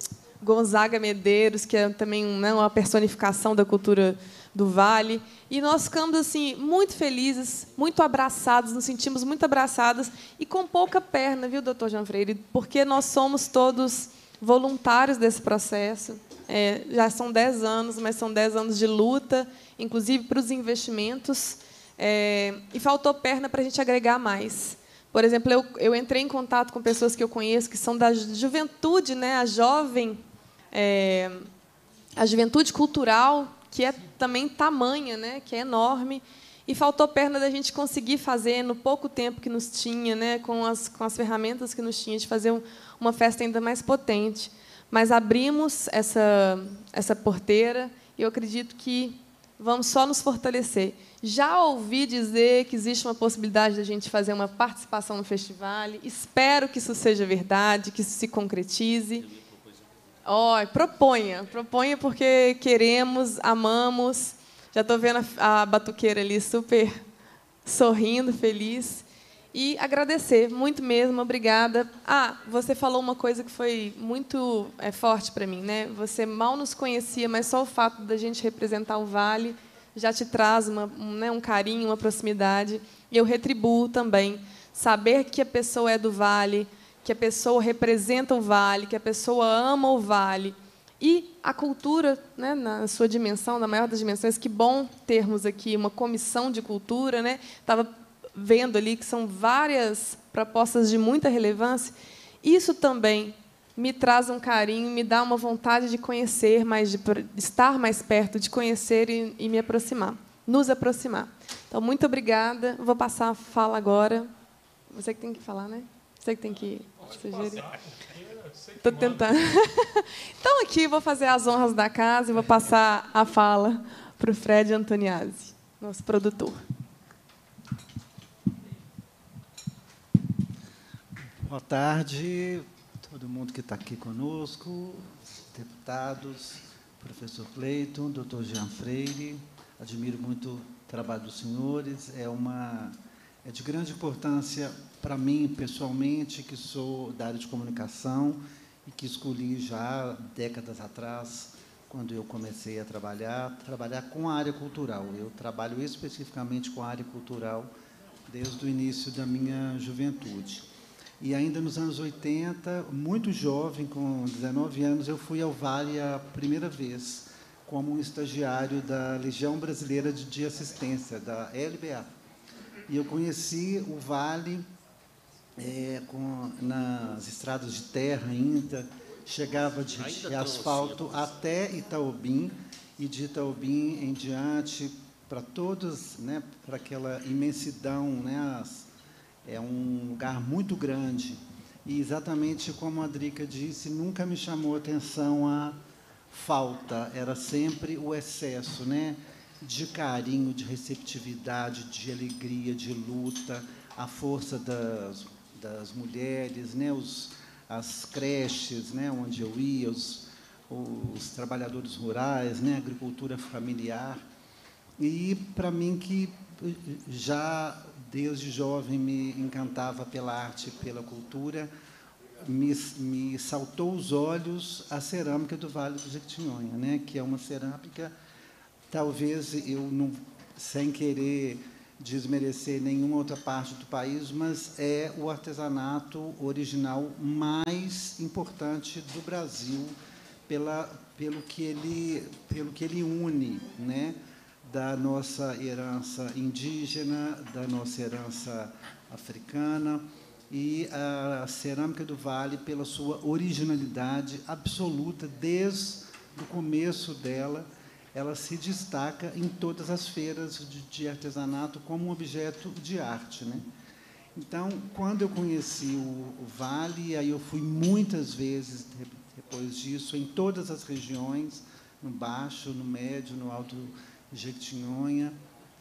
Speaker 4: Gonzaga Medeiros, que é também né, uma personificação da cultura do Vale. E nós ficamos assim, muito felizes, muito abraçados, nos sentimos muito abraçados e com pouca perna, viu, doutor Jean Freire? Porque nós somos todos voluntários desse processo. É, já são dez anos, mas são dez anos de luta, inclusive para os investimentos, é, e faltou perna para a gente agregar mais. Por exemplo, eu, eu entrei em contato com pessoas que eu conheço, que são da juventude, né, a jovem, é, a juventude cultural, que é também tamanha, né, que é enorme, e faltou perna da gente conseguir fazer, no pouco tempo que nos tinha, né, com, as, com as ferramentas que nos tinha, de fazer um, uma festa ainda mais potente. Mas abrimos essa, essa porteira, e eu acredito que vamos só nos fortalecer. Já ouvi dizer que existe uma possibilidade de a gente fazer uma participação no festival, espero que isso seja verdade, que isso se concretize. Oh, proponha, proponha porque queremos, amamos. Já estou vendo a, a batuqueira ali super sorrindo, feliz. E agradecer, muito mesmo, obrigada. Ah, você falou uma coisa que foi muito é, forte para mim, né? Você mal nos conhecia, mas só o fato da gente representar o Vale já te traz uma, um, né, um carinho, uma proximidade. E eu retribuo também. Saber que a pessoa é do Vale, que a pessoa representa o Vale, que a pessoa ama o Vale. E a cultura, né, na sua dimensão, na maior das dimensões, que bom termos aqui uma comissão de cultura, né? Estava vendo ali que são várias propostas de muita relevância. Isso também me traz um carinho, me dá uma vontade de conhecer, mais, de estar mais perto, de conhecer e, e me aproximar, nos aproximar. Então, muito obrigada. Vou passar a fala agora. Você que tem que falar, né? Você que tem que sugerir. Estou tentando. Então, aqui, vou fazer as honras da casa e vou passar a fala para o Fred Antoniazzi, nosso produtor.
Speaker 5: Boa tarde, todo mundo que está aqui conosco, deputados, professor Cleiton, doutor Jean Freire. Admiro muito o trabalho dos senhores. É, uma, é de grande importância para mim, pessoalmente, que sou da área de comunicação e e que escolhi já décadas atrás, quando eu comecei a trabalhar, trabalhar com a área cultural. Eu trabalho especificamente com a área cultural desde o início da minha juventude. E ainda nos anos oitenta, muito jovem, com dezenove anos, eu fui ao Vale a primeira vez, como um estagiário da Legião Brasileira de Assistência, da L B A. E eu conheci o Vale é, com, nas estradas de terra ainda, chegava de, de asfalto até Itaobim, e de Itaobim em diante, para todos, né, para aquela imensidão, né, as, é um lugar muito grande. E, exatamente como a Drica disse, nunca me chamou a atenção a falta, era sempre o excesso, né, de carinho, de receptividade, de alegria, de luta, a força das, das mulheres, né, os, as creches, né, onde eu ia, os, os trabalhadores rurais, né, a agricultura familiar. E, para mim, que já desde jovem me encantava pela arte e pela cultura, me, me saltou os olhos a cerâmica do Vale do Jequitinhonha, né, que é uma cerâmica, talvez eu, não, sem querer desmerecer nenhuma outra parte do país, mas é o artesanato original mais importante do Brasil, pela, pelo, que ele, pelo que ele une, né, da nossa herança indígena, da nossa herança africana, e a cerâmica do Vale, pela sua originalidade absoluta, desde o começo dela, ela se destaca em todas as feiras de, de artesanato como um objeto de arte, né? Então, quando eu conheci o, o Vale, aí eu fui muitas vezes, depois disso, em todas as regiões, no Baixo, no Médio, no Alto Jequitinhonha,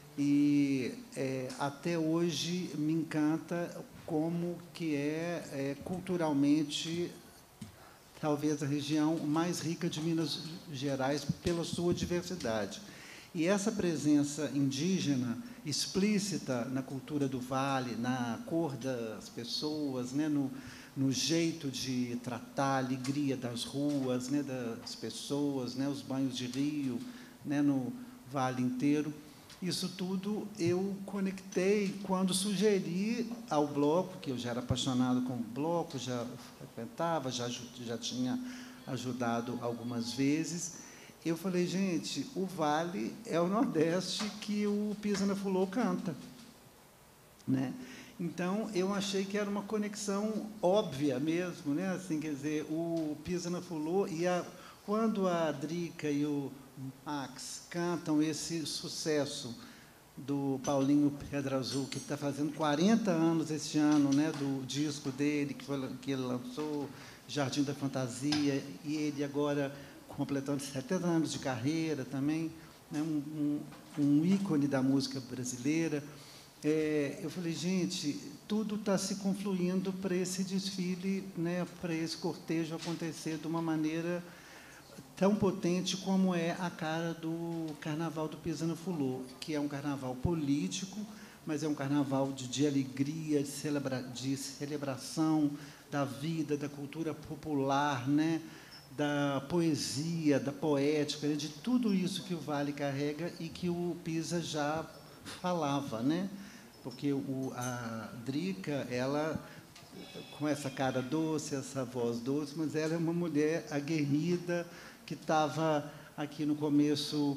Speaker 5: e é, até hoje me encanta como que é, é culturalmente talvez a região mais rica de Minas Gerais pela sua diversidade. E essa presença indígena explícita na cultura do Vale, na cor das pessoas, né, no, no jeito de tratar a alegria das ruas, né, das pessoas, né, os banhos de rio, né, no Vale inteiro. Isso tudo eu conectei quando sugeri ao bloco, que eu já era apaixonado com o bloco, já frequentava, já, já tinha ajudado algumas vezes. Eu falei, gente, o Vale é o Nordeste que o Pisa na Fulô canta, né? Então, eu achei que era uma conexão óbvia mesmo, né? Assim, quer dizer, o Pisa na Fulô, e a, quando a Drica e o Max cantam esse sucesso do Paulinho Pedra Azul, que está fazendo quarenta anos este ano, né, do disco dele, que, foi, que ele lançou, Jardim da Fantasia, e ele agora completando setenta anos de carreira também, né, um, um, um ícone da música brasileira. É, eu falei, gente, tudo está se confluindo para esse desfile, né, para esse cortejo acontecer de uma maneira tão potente como é a cara do Carnaval do Pisa na Fulô, que é um carnaval político, mas é um carnaval de, de alegria, de, celebra, de celebração da vida, da cultura popular, né, da poesia, da poética, né, de tudo isso que o Vale carrega e que o Pisa já falava, né? Porque o, a Drica, ela, com essa cara doce, essa voz doce, mas ela é uma mulher aguerrida, que estava aqui no começo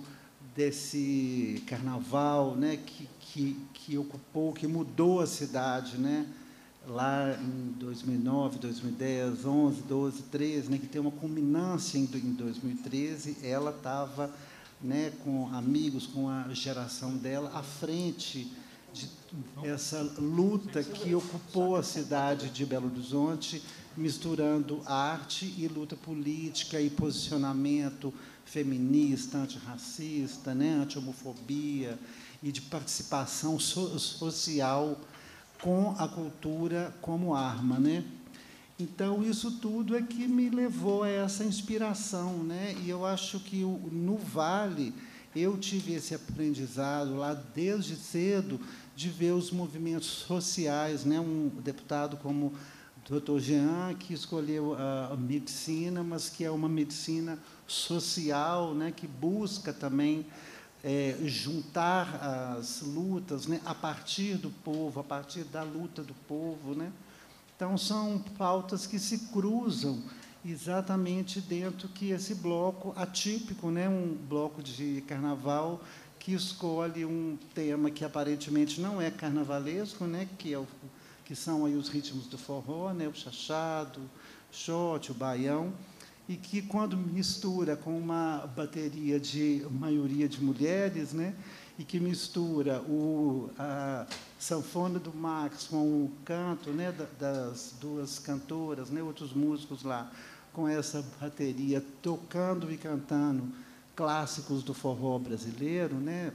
Speaker 5: desse carnaval, né, que, que, que ocupou, que mudou a cidade, né, lá em dois mil e nove, dois mil e dez, onze, doze, treze, né, que tem uma culminância em, em dois mil e treze, ela estava, né, com amigos, com a geração dela, à frente de essa luta que ocupou a cidade de Belo Horizonte, misturando arte e luta política e posicionamento feminista, antirracista, né, anti-homofobia e de participação so social com a cultura como arma, né? Então, isso tudo é que me levou a essa inspiração, né? E eu acho que no Vale eu tive esse aprendizado lá desde cedo de ver os movimentos sociais, né? Um deputado como doutor Jean, que escolheu a medicina, mas que é uma medicina social, né, que busca também é, juntar as lutas, né, a partir do povo, a partir da luta do povo, né? Então, são pautas que se cruzam exatamente dentro que esse bloco atípico, né, um bloco de carnaval que escolhe um tema que aparentemente não é carnavalesco, né, que, é o, que são aí os ritmos do forró, né, o chachado, o xote, o baião, e que, quando mistura com uma bateria de maioria de mulheres, né, e que mistura o, a sanfona do Max com o canto, né, das duas cantoras, né, outros músicos lá, com essa bateria tocando e cantando clássicos do forró brasileiro, né,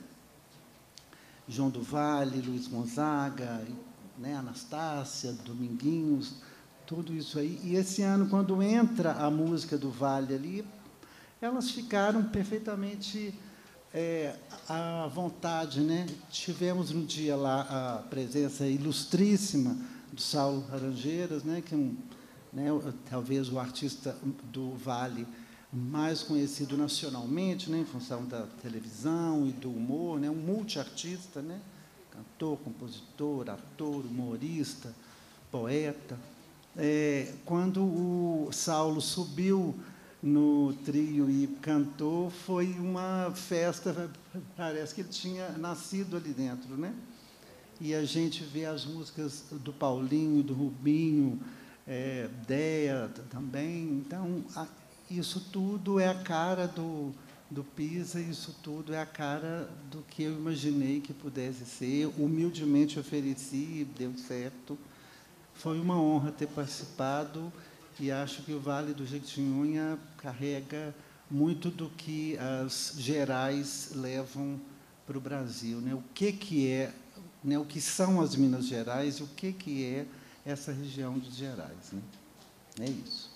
Speaker 5: João do Vale, Luiz Gonzaga, né, Anastácia, Dominguinhos, tudo isso aí. E esse ano, quando entra a música do Vale ali, elas ficaram perfeitamente é, à vontade, né? Tivemos um dia lá a presença ilustríssima do Saulo Laranjeiras, né, que é um, né, talvez o artista do Vale mais conhecido nacionalmente, né, em função da televisão e do humor, né, um multiartista, né, cantor, compositor, ator, humorista, poeta. É, quando o Saulo subiu no trio e cantou, foi uma festa, parece que ele tinha nascido ali dentro, né? E a gente vê as músicas do Paulinho, do Rubinho, é, Deia também. Então, a, isso tudo é a cara do, do Pisa, isso tudo é a cara do que eu imaginei que pudesse ser. Humildemente ofereci, deu certo. Foi uma honra ter participado e acho que o Vale do Jequitinhonha carrega muito do que as Gerais levam para o Brasil, né? O que que é, né, o que são as Minas Gerais e o que que é essa região dos Gerais, né? É isso.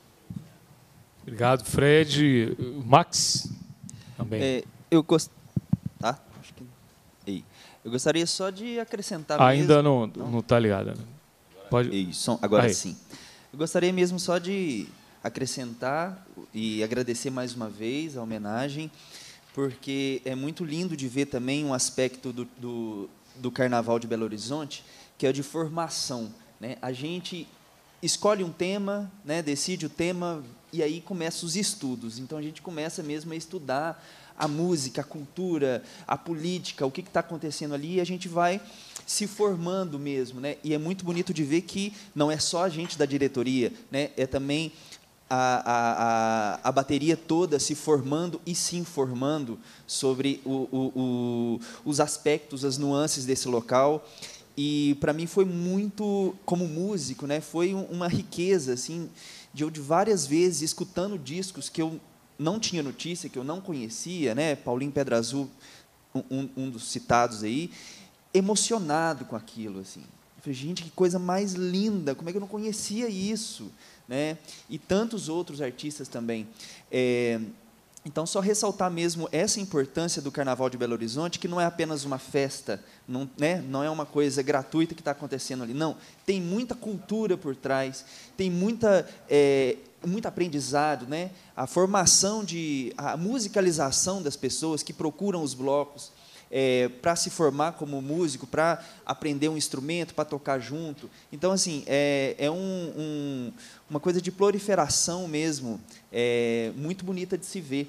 Speaker 1: Obrigado, Fred. Max, também.
Speaker 6: É, eu gost... tá? Acho que... Ei. Eu gostaria só de acrescentar
Speaker 1: Ainda
Speaker 6: mesmo...
Speaker 1: não está ligado, né? Pode...
Speaker 6: Isso, agora
Speaker 1: Aí.
Speaker 6: sim. Eu gostaria mesmo só de acrescentar e agradecer mais uma vez a homenagem, porque é muito lindo de ver também um aspecto do, do, do Carnaval de Belo Horizonte, que é o de formação, né? A gente escolhe um tema, né, decide o tema, e aí começam os estudos. Então, a gente começa mesmo a estudar a música, a cultura, a política, o que está acontecendo ali, e a gente vai se formando mesmo, né? E é muito bonito de ver que não é só a gente da diretoria, né? É também a, a, a, a bateria toda se formando e se informando sobre o, o, o, os aspectos, as nuances desse local. E, para mim, foi muito, como músico, né? Foi uma riqueza, assim, de eu, de várias vezes, escutando discos que eu não tinha notícia, que eu não conhecia, né? Paulinho Pedra Azul, um, um dos citados aí, emocionado com aquilo, assim. Eu falei, gente, que coisa mais linda, como é que eu não conhecia isso, né? E tantos outros artistas também. É, então, só ressaltar mesmo essa importância do Carnaval de Belo Horizonte, que não é apenas uma festa, não, né? Não é uma coisa gratuita que está acontecendo ali, não. Tem muita cultura por trás, tem muita, é, muito aprendizado, né? A formação, de, a musicalização das pessoas que procuram os blocos, É, para se formar como músico, para aprender um instrumento, para tocar junto. Então, assim, é, é um, um, uma coisa de proliferação mesmo, é, muito bonita de se ver.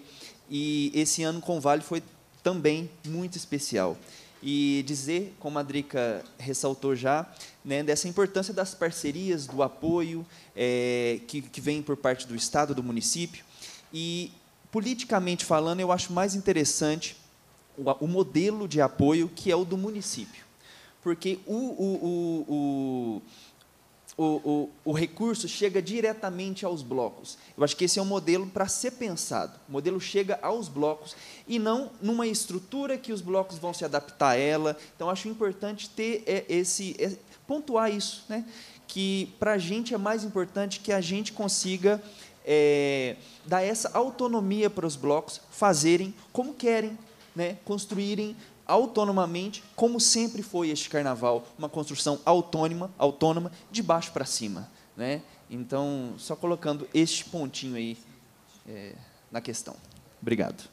Speaker 6: E esse ano com o Vale foi também muito especial. E dizer, como a Drica ressaltou já, né, dessa importância das parcerias, do apoio é, que, que vem por parte do Estado, do município. E, politicamente falando, eu acho mais interessante o modelo de apoio, que é o do município, porque o, o, o, o, o, o recurso chega diretamente aos blocos. Eu acho que esse é um modelo para ser pensado. O modelo chega aos blocos e não numa estrutura que os blocos vão se adaptar a ela. Então, acho importante ter esse, pontuar isso, né? Que para a gente é mais importante que a gente consiga é, dar essa autonomia para os blocos fazerem como querem, né, construírem autonomamente, como sempre foi este carnaval, uma construção autônoma, autônoma, de baixo para cima, né? Então, só colocando este pontinho aí é, na questão. Obrigado.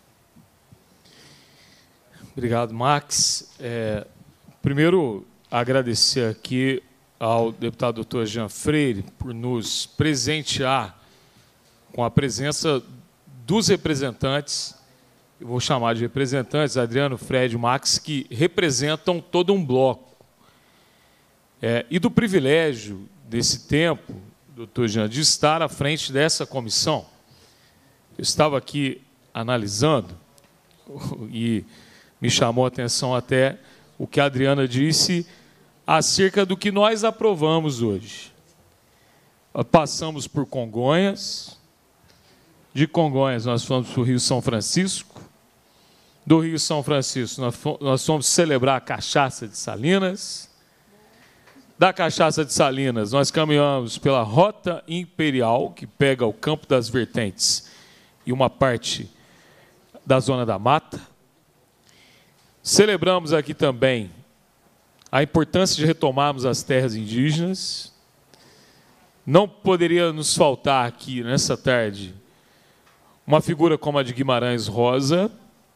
Speaker 1: Obrigado, Max. É, primeiro, agradecer aqui ao deputado doutor Jean Freire por nos presentear com a presença dos representantes, eu vou chamar de representantes, Adriano, Fred e Max, que representam todo um bloco. É, e do privilégio desse tempo, doutor Jean, de estar à frente dessa comissão. Eu estava aqui analisando e me chamou a atenção até o que a Adriana disse acerca do que nós aprovamos hoje. Passamos por Congonhas, de Congonhas nós fomos para o Rio São Francisco, do Rio São Francisco nós fomos celebrar a Cachaça de Salinas, da Cachaça de Salinas nós caminhamos pela Rota Imperial, que pega o Campo das Vertentes e uma parte da Zona da Mata. Celebramos aqui também a importância de retomarmos as terras indígenas. Não poderia nos faltar aqui, nessa tarde, uma figura como a de Guimarães Rosa.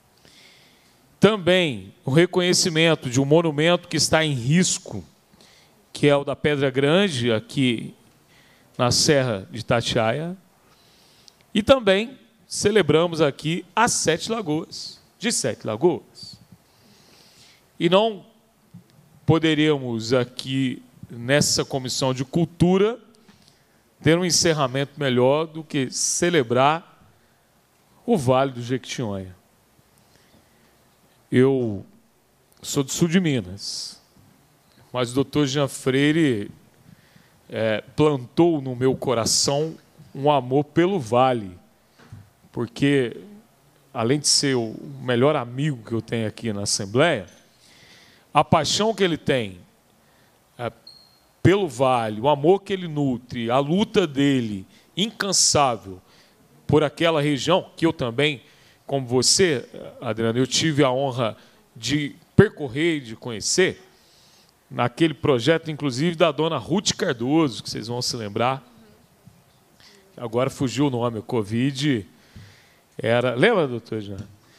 Speaker 1: Também o reconhecimento de um monumento que está em risco, que é o da Pedra Grande, aqui na Serra de Itatiaia. E também celebramos aqui as Sete Lagoas, de Sete Lagoas. E não poderíamos aqui, nessa Comissão de Cultura, ter um encerramento melhor do que celebrar o Vale do Jequitinhonha. Eu sou do sul de Minas, mas o doutor Jean Freire é, plantou no meu coração um amor pelo Vale, porque, além de ser o melhor amigo que eu tenho aqui na Assembleia, a paixão que ele tem é, pelo Vale, o amor que ele nutre, a luta dele, incansável, por aquela região, que eu também, como você, Adriano, eu tive a honra de percorrer e de conhecer, naquele projeto, inclusive, da dona Ruth Cardoso, que vocês vão se lembrar. Agora fugiu o nome, o Covid era... Lembra, doutor Jean?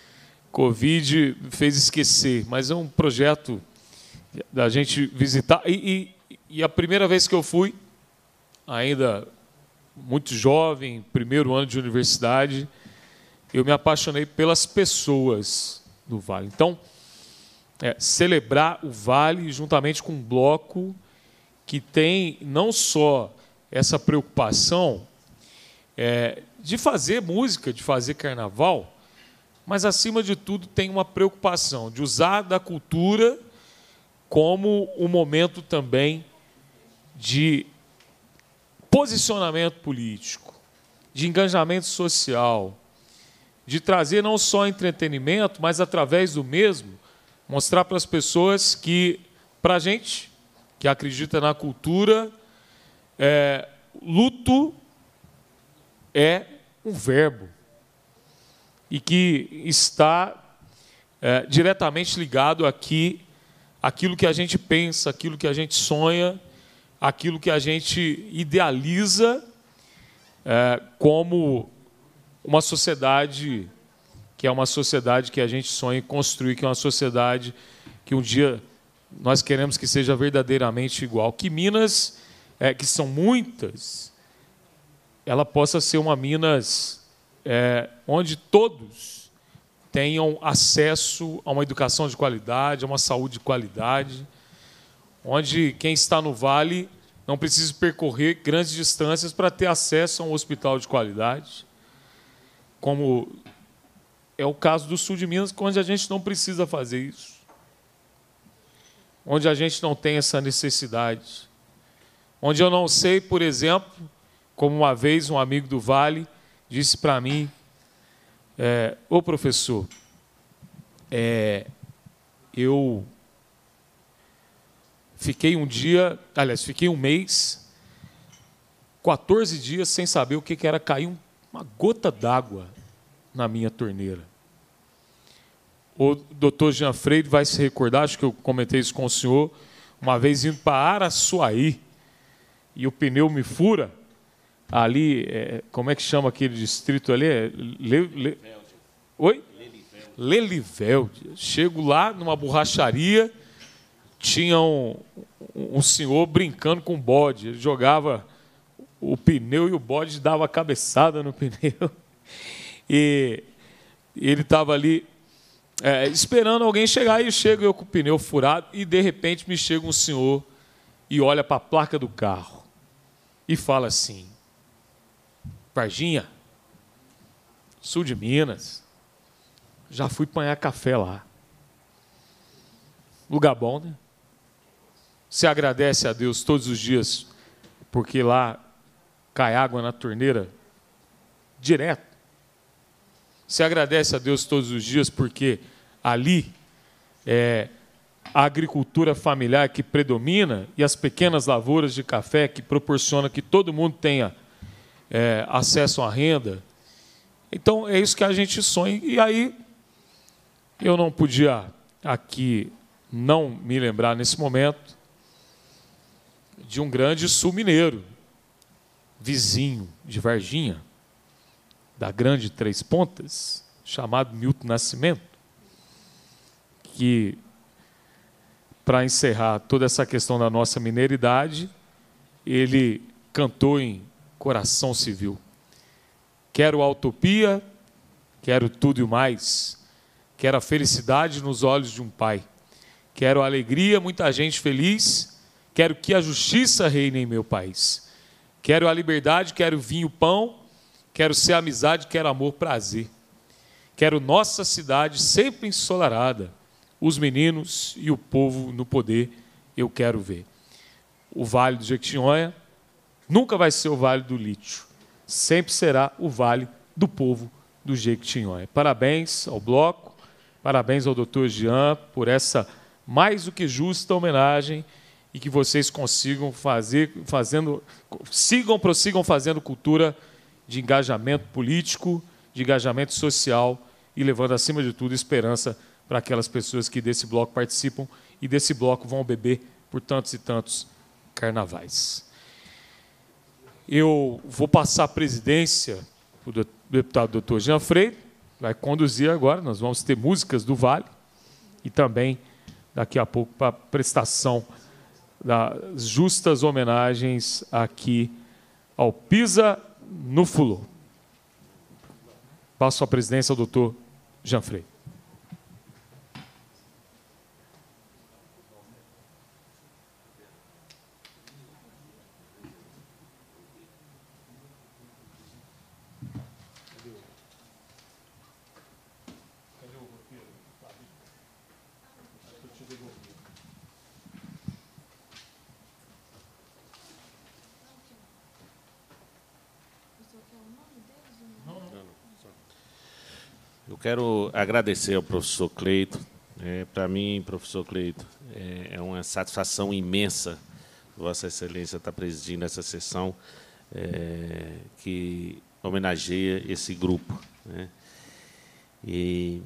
Speaker 1: Covid fez esquecer, mas é um projeto da gente visitar. E, e, e a primeira vez que eu fui, ainda muito jovem, primeiro ano de universidade, eu me apaixonei pelas pessoas do Vale. Então, é, celebrar o Vale juntamente com um bloco que tem não só essa preocupação é, de fazer música, de fazer carnaval, mas, acima de tudo, tem uma preocupação de usar da cultura como um momento também de posicionamento político, de engajamento social, de trazer não só entretenimento, mas, através do mesmo, mostrar para as pessoas que, para a gente, que acredita na cultura, é, luto é um verbo e que está é, diretamente ligado aqui àquilo que a gente pensa, aquilo que a gente sonha, aquilo que a gente idealiza é, como uma sociedade que é uma sociedade que a gente sonha em construir, que é uma sociedade que um dia nós queremos que seja verdadeiramente igual. Que Minas, é, que são muitas, ela possa ser uma Minas é, onde todos tenham acesso a uma educação de qualidade, a uma saúde de qualidade, onde quem está no Vale não precisa percorrer grandes distâncias para ter acesso a um hospital de qualidade, como é o caso do sul de Minas, onde a gente não precisa fazer isso, onde a gente não tem essa necessidade, onde eu não sei, por exemplo, como uma vez um amigo do Vale disse para mim, é, ô professor, é, eu fiquei um dia, aliás, fiquei um mês, quatorze dias sem saber o que era cair um, uma gota d'água na minha torneira. O doutor Jean Freire vai se recordar, acho que eu comentei isso com o senhor, uma vez indo para Araçuaí, e o pneu me fura, ali, é, como é que chama aquele distrito ali? É Le, Le... Oi? Lelivelde. Chego lá numa borracharia, tinha um, um senhor brincando com o bode. Ele jogava o pneu e o bode dava cabeçada no pneu. E ele estava ali é, esperando alguém chegar, e chego eu com o pneu furado, e de repente me chega um senhor e olha para a placa do carro e fala assim: Varginha, sul de Minas, já fui apanhar café lá. Lugar bom, né? Você agradece a Deus todos os dias, porque lá cai água na torneira direto. Você agradece a Deus todos os dias, porque ali é a agricultura familiar que predomina e as pequenas lavouras de café que proporcionam que todo mundo tenha é, acesso à renda. Então, é isso que a gente sonha. E aí, eu não podia aqui não me lembrar, nesse momento, de um grande sul mineiro, vizinho de Varginha, da grande Três Pontas, chamado Milton Nascimento, que, para encerrar toda essa questão da nossa mineiridade, ele cantou em Coração Civil: quero a utopia, quero tudo e mais, quero a felicidade nos olhos de um pai, quero a alegria, muita gente feliz, quero que a justiça reine em meu país, quero a liberdade, quero vinho, pão, quero ser amizade, quero amor, prazer, quero nossa cidade sempre ensolarada, os meninos e o povo no poder, eu quero ver. O Vale do Jequitinhonha nunca vai ser o Vale do Lítio, sempre será o Vale do povo do Jequitinhonha. Parabéns ao bloco, parabéns ao doutor Jean por essa mais do que justa homenagem, e que vocês consigam fazer, fazendo, sigam, prossigam fazendo cultura de engajamento político, de engajamento social, e levando, acima de tudo, esperança para aquelas pessoas que desse bloco participam e desse bloco vão beber por tantos e tantos carnavais. Eu vou passar a presidência para o deputado doutor Jean Freire, vai conduzir agora, nós vamos ter músicas do Vale, e também, daqui a pouco, para a prestação das justas homenagens aqui ao Pisa no Fulô. Passo a presidência ao doutor Jean Freire.
Speaker 3: Eu quero agradecer ao professor Cleito. É, para mim, professor Cleito, é, é uma satisfação imensa Vossa Excelência estar presidindo essa sessão é, que homenageia esse grupo, né? E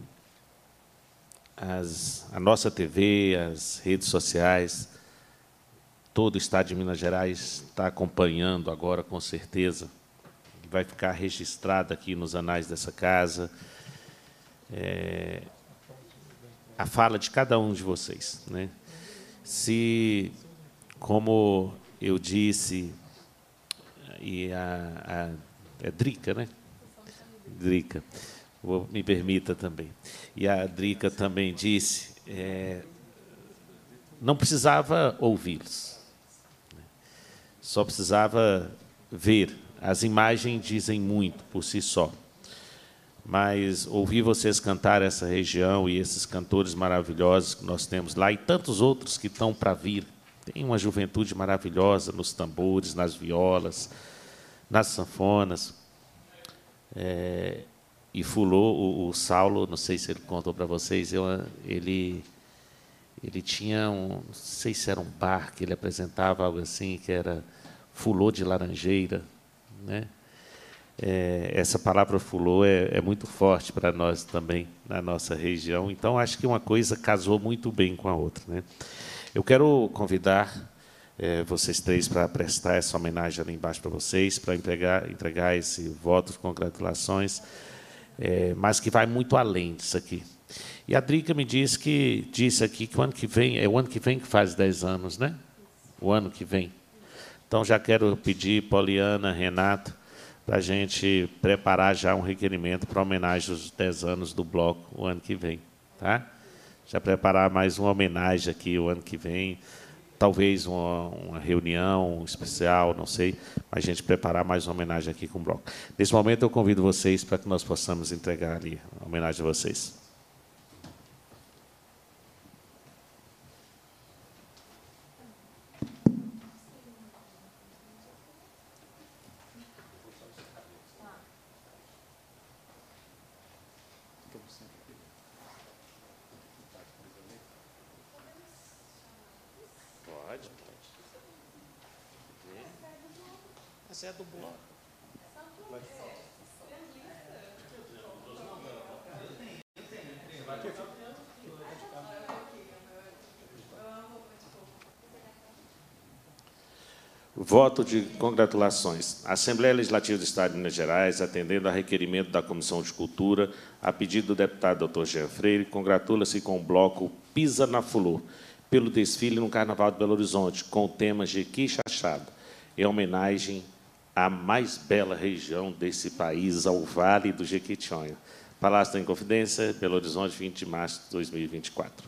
Speaker 3: as, a nossa T V, as redes sociais, todo o Estado de Minas Gerais está acompanhando agora, com certeza. Vai ficar registrado aqui nos anais dessa casa É, a fala de cada um de vocês, né? Se, como eu disse, e a, a é Drica, né? Drica, vou, me permita também. E a Drica também disse, é, não precisava ouvi-los, né? Só precisava ver. As imagens dizem muito por si só. Mas ouvir vocês cantar essa região e esses cantores maravilhosos que nós temos lá, e tantos outros que estão para vir. Tem uma juventude maravilhosa nos tambores, nas violas, nas sanfonas. É, e Fulô, o, o Saulo, não sei se ele contou para vocês, eu, ele, ele tinha um, não sei se era um bar, que ele apresentava algo assim, que era Fulô de Laranjeira, né? É, essa palavra fulô é, é muito forte para nós também, na nossa região. Então, acho que uma coisa casou muito bem com a outra, né? Eu quero convidar é, vocês três para prestar essa homenagem ali embaixo para vocês, para entregar, entregar esse voto de congratulações, é, mas que vai muito além disso aqui. E a Drica me disse, que, disse aqui que o ano que vem, é o ano que vem que faz dez anos, né? O ano que vem. Então, já quero pedir, Poliana, Renato, para a gente preparar já um requerimento para homenagem aos dez anos do bloco o ano que vem. Tá? Já preparar mais uma homenagem aqui o ano que vem, talvez uma, uma reunião especial, não sei, mas a gente preparar mais uma homenagem aqui com o bloco. Nesse momento, eu convido vocês para que nós possamos entregar ali a homenagem a vocês. Pode, pode. Essa é do bloco. Voto de congratulações. A Assembleia Legislativa do Estado de Minas Gerais, atendendo a requerimento da Comissão de Cultura, a pedido do deputado doutor Jean Freire, congratula-se com o bloco Pisa na Fulô, pelo desfile no Carnaval de Belo Horizonte, com o tema Jequi Chachado, em homenagem à mais bela região desse país, ao Vale do Jequitinhonha. Palácio da Inconfidência, Belo Horizonte, vinte de março de dois mil e vinte e quatro.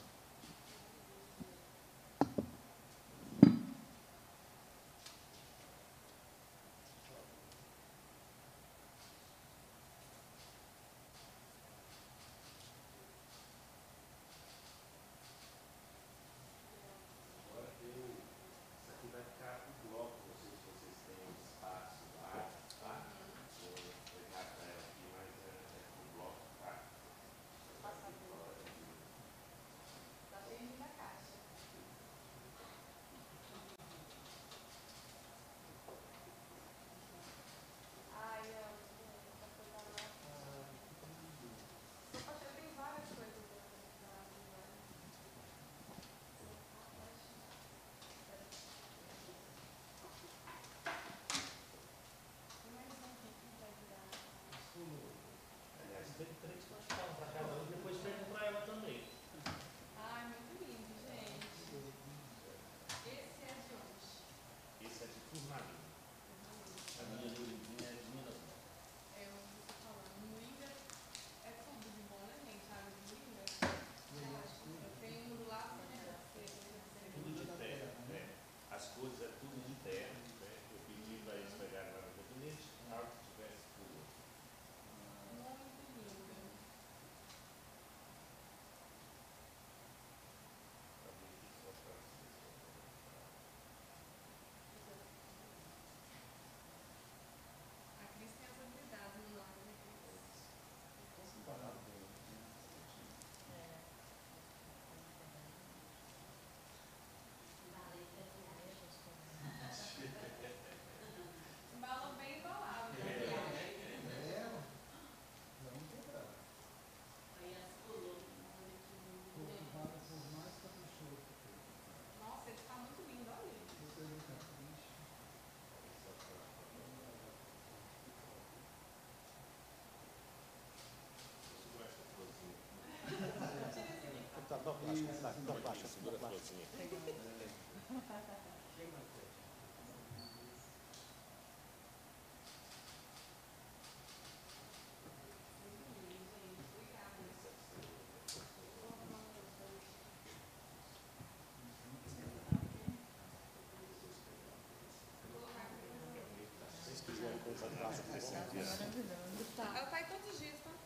Speaker 4: Ela tá aí todos os dias, tá?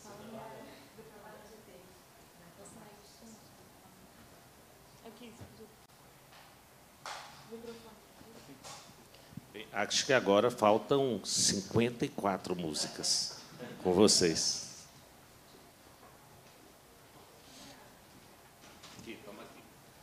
Speaker 4: Aqui,
Speaker 3: Bem, acho que agora faltam cinquenta e quatro músicas com vocês. Aqui, toma aqui.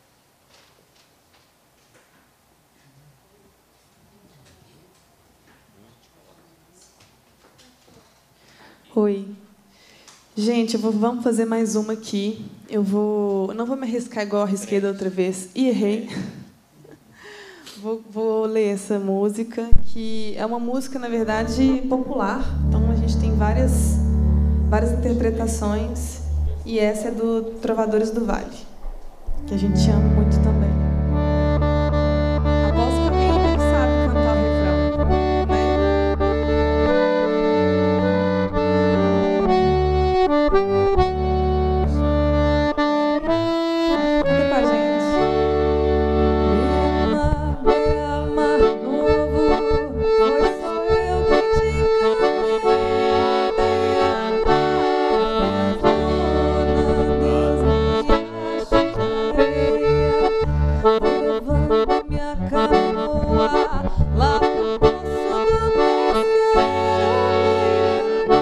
Speaker 4: Oi. Gente, eu vou, vamos fazer mais uma aqui. Eu vou, não vou me arriscar igual eu arrisquei da outra vez. E errei. Vou, vou ler essa música, que é uma música, na verdade, popular. Então, a gente tem várias, várias interpretações. E essa é do Trovadores do Vale, que a gente ama muito também. Aposto que alguém não sabe cantar o refrão, né? Canta com a gente. Me amar, me amar novo, foi só eu quem te enganei. Levando minha canoa lá pro poço do pesqueiro.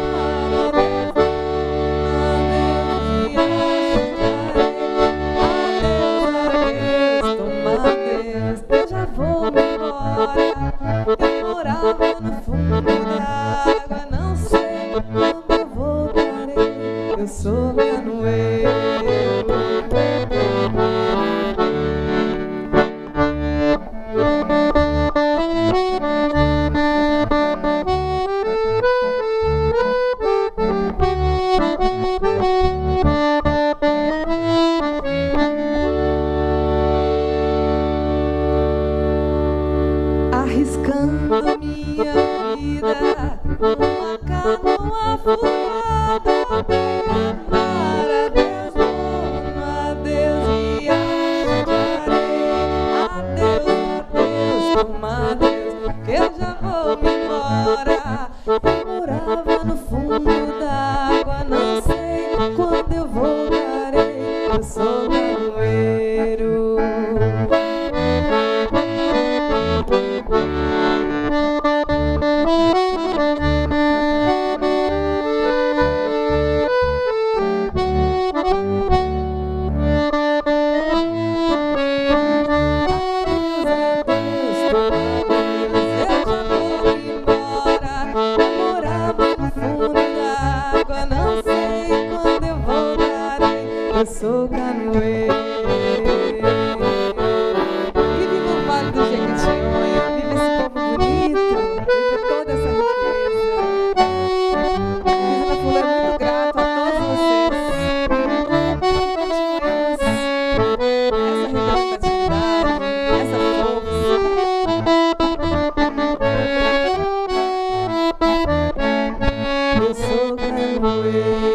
Speaker 4: Adeus, toma Deus, eu já vou me embora. Eu morava no fundo da água, não sei quando eu voltarei. Eu sou canoeiro. Arriscando minha vida numa canoa furada, beira-mar, adeus dono, adeus riacho de areia, adeus, adeus, toma Deus, que eu já vou me embora. Eu morava no fundo da água, não sei quando eu voltarei. Eu sou canoeiro. Eu sou canoeiro. E viva o Vale do Jequitinhonha, viva esse povo bonito, viva toda essa riqueza. Pisana Fulo é muito grato a todos vocês. Continuemos essa representatividade, essa força. Eu sou canoeiro.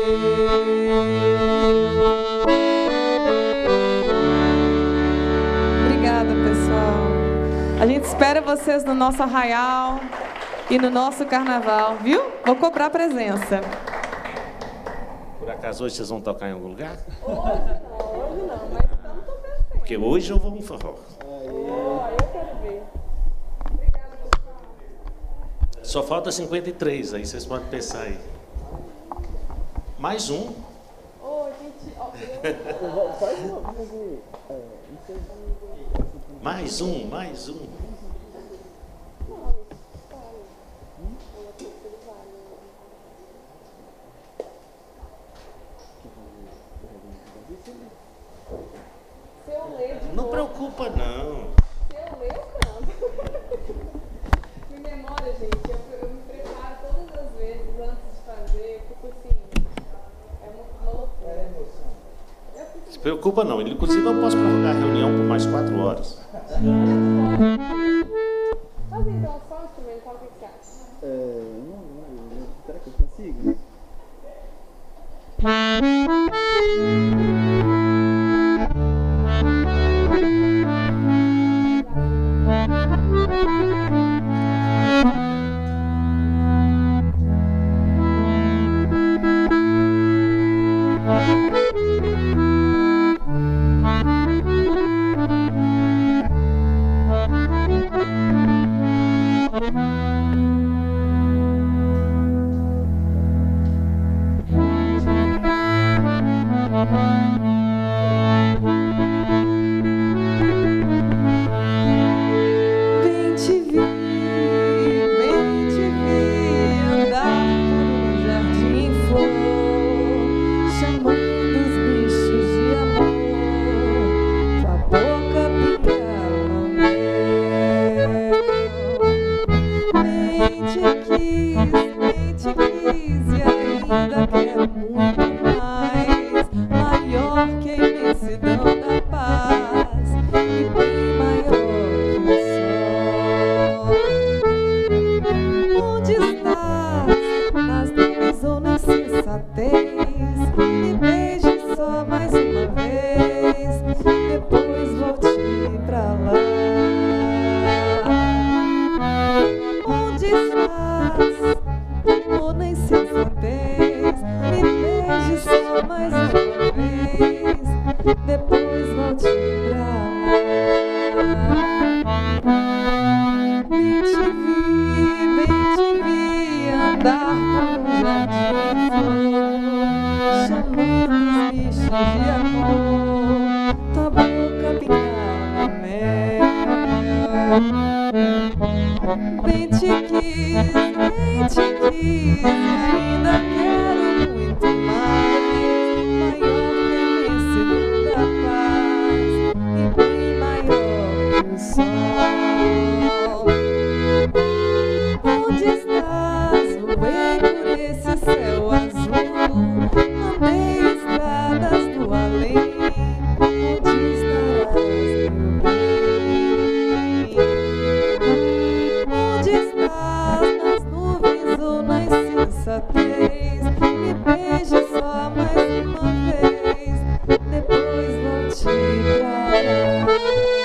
Speaker 4: A gente espera vocês no nosso arraial e no nosso carnaval, viu? Vou cobrar presença.
Speaker 3: Por acaso hoje vocês vão tocar em algum lugar?
Speaker 4: Hoje não, hoje não, mas estamos tocando.
Speaker 3: Porque hoje eu vou um forró.
Speaker 4: Oh, eu quero ver. Obrigada, pessoal.
Speaker 3: Só falta cinquenta e três, aí vocês podem pensar aí. Mais um.
Speaker 4: Oh, gente, ó,
Speaker 3: Mais um, mais um. Não preocupa, não.
Speaker 4: Se eu ler, eu canto. Me memória, gente, eu, eu me preparo todas as vezes antes de fazer, eu fico assim, é uma, uma loucura.
Speaker 3: Não se preocupa, não. Inclusive, eu posso prorrogar a reunião por mais quatro horas.
Speaker 4: Faz então só um instrumental, o que você acha?
Speaker 7: É, não, não, será que eu consigo?
Speaker 8: Thank you.
Speaker 4: ainda quero muito mais, maior que a imensidão da paz e bem maior que o sol. Onde estás? Nas nuvens ou na insensatez? Me beije só mais uma vez, depois volte pra lá. Onde estás? Ou na insensatez? Me beije só mais uma vez, depois volte pra lá. Bem te vi, bem te vi andar por um jardim flor, chamando os bichos de amor, tua boca pingava mel. Bem te quis, bem te quis, ainda quero muito mais, maior que a imensidão da paz e bem maior que o sol. Onde estás? Voei por esse céu azul, andei estradas do além. Onde estarás, meu bem? Onde estás? Nas nuvens ou na insensatez? Me beije só mais uma vez, depois volte pra lá.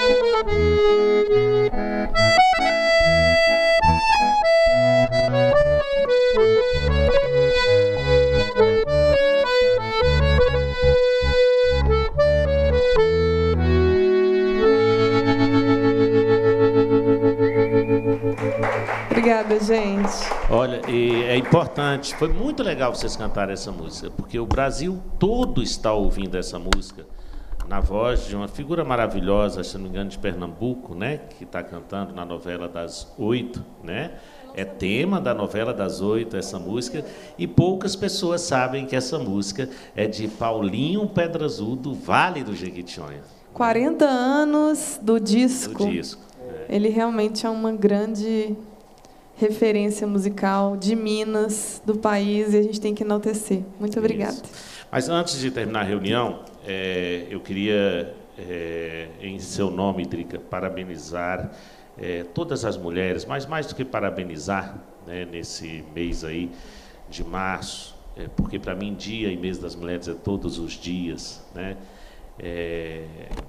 Speaker 4: Obrigada, gente.
Speaker 3: Olha, e é importante, foi muito legal vocês cantarem essa música, porque o Brasil todo está ouvindo essa música na voz de uma figura maravilhosa, se não me engano, de Pernambuco, né, que está cantando na novela das oito, né? É tema da novela das oito, essa música, e poucas pessoas sabem que essa música é de Paulinho Pedra Azul, do Vale do Jequitinhonha.
Speaker 4: quarenta anos do disco.
Speaker 3: Do disco. É.
Speaker 4: Ele realmente é uma grande referência musical de Minas, do país, e a gente tem que enaltecer. Muito obrigada.
Speaker 3: Isso. Mas antes de terminar a reunião, é, eu queria, é, em seu nome, Drica, parabenizar é, todas as mulheres, mas mais do que parabenizar, né, nesse mês aí de março, é, porque para mim dia e mês das mulheres é todos os dias, né? É,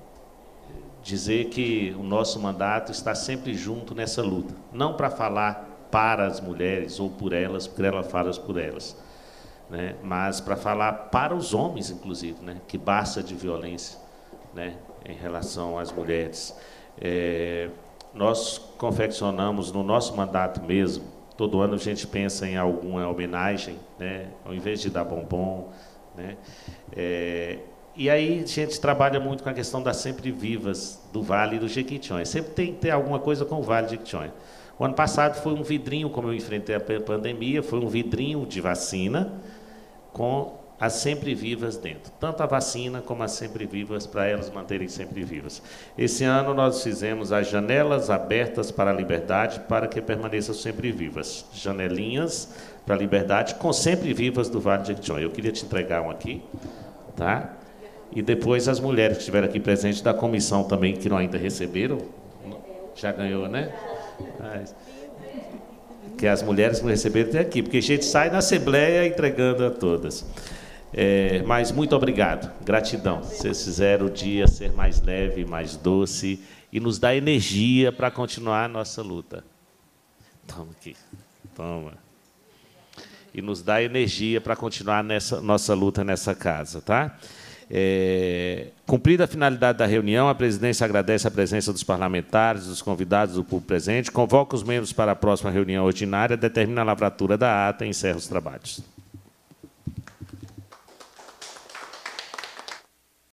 Speaker 3: dizer que o nosso mandato está sempre junto nessa luta, não para falar para as mulheres ou por elas, porque ela fala por elas, né? Mas para falar para os homens, inclusive, né? Que basta de violência, né? Em relação às mulheres. É, nós confeccionamos no nosso mandato mesmo, todo ano a gente pensa em alguma homenagem, né? Ao invés de dar bombom, né? É, e aí a gente trabalha muito com a questão das sempre vivas do Vale do Jequitinhonha. Sempre tem que ter alguma coisa com o Vale do Jequitinhonha. O ano passado foi um vidrinho, como eu enfrentei a pandemia, foi um vidrinho de vacina com as sempre vivas dentro. Tanto a vacina como as sempre vivas, para elas manterem sempre vivas. Esse ano nós fizemos as janelas abertas para a liberdade, para que permaneçam sempre vivas. Janelinhas para a liberdade, com sempre vivas do Vale do Jequitinhonha. Eu queria te entregar um aqui, tá? E depois as mulheres que estiveram aqui presentes da comissão também, que não ainda receberam, já ganhou, né? Mas, que as mulheres que não receberam tem aqui, porque a gente sai na Assembleia entregando a todas. É, mas muito obrigado, gratidão. Vocês fizeram o dia ser mais leve, mais doce e nos dá energia para continuar a nossa luta. Toma aqui, toma. E nos dá energia para continuar nessa nossa luta nessa casa, tá? É, cumprida a finalidade da reunião, a presidência agradece a presença dos parlamentares, dos convidados, do público presente, convoca os membros para a próxima reunião ordinária, determina a lavratura da ata e encerra os trabalhos.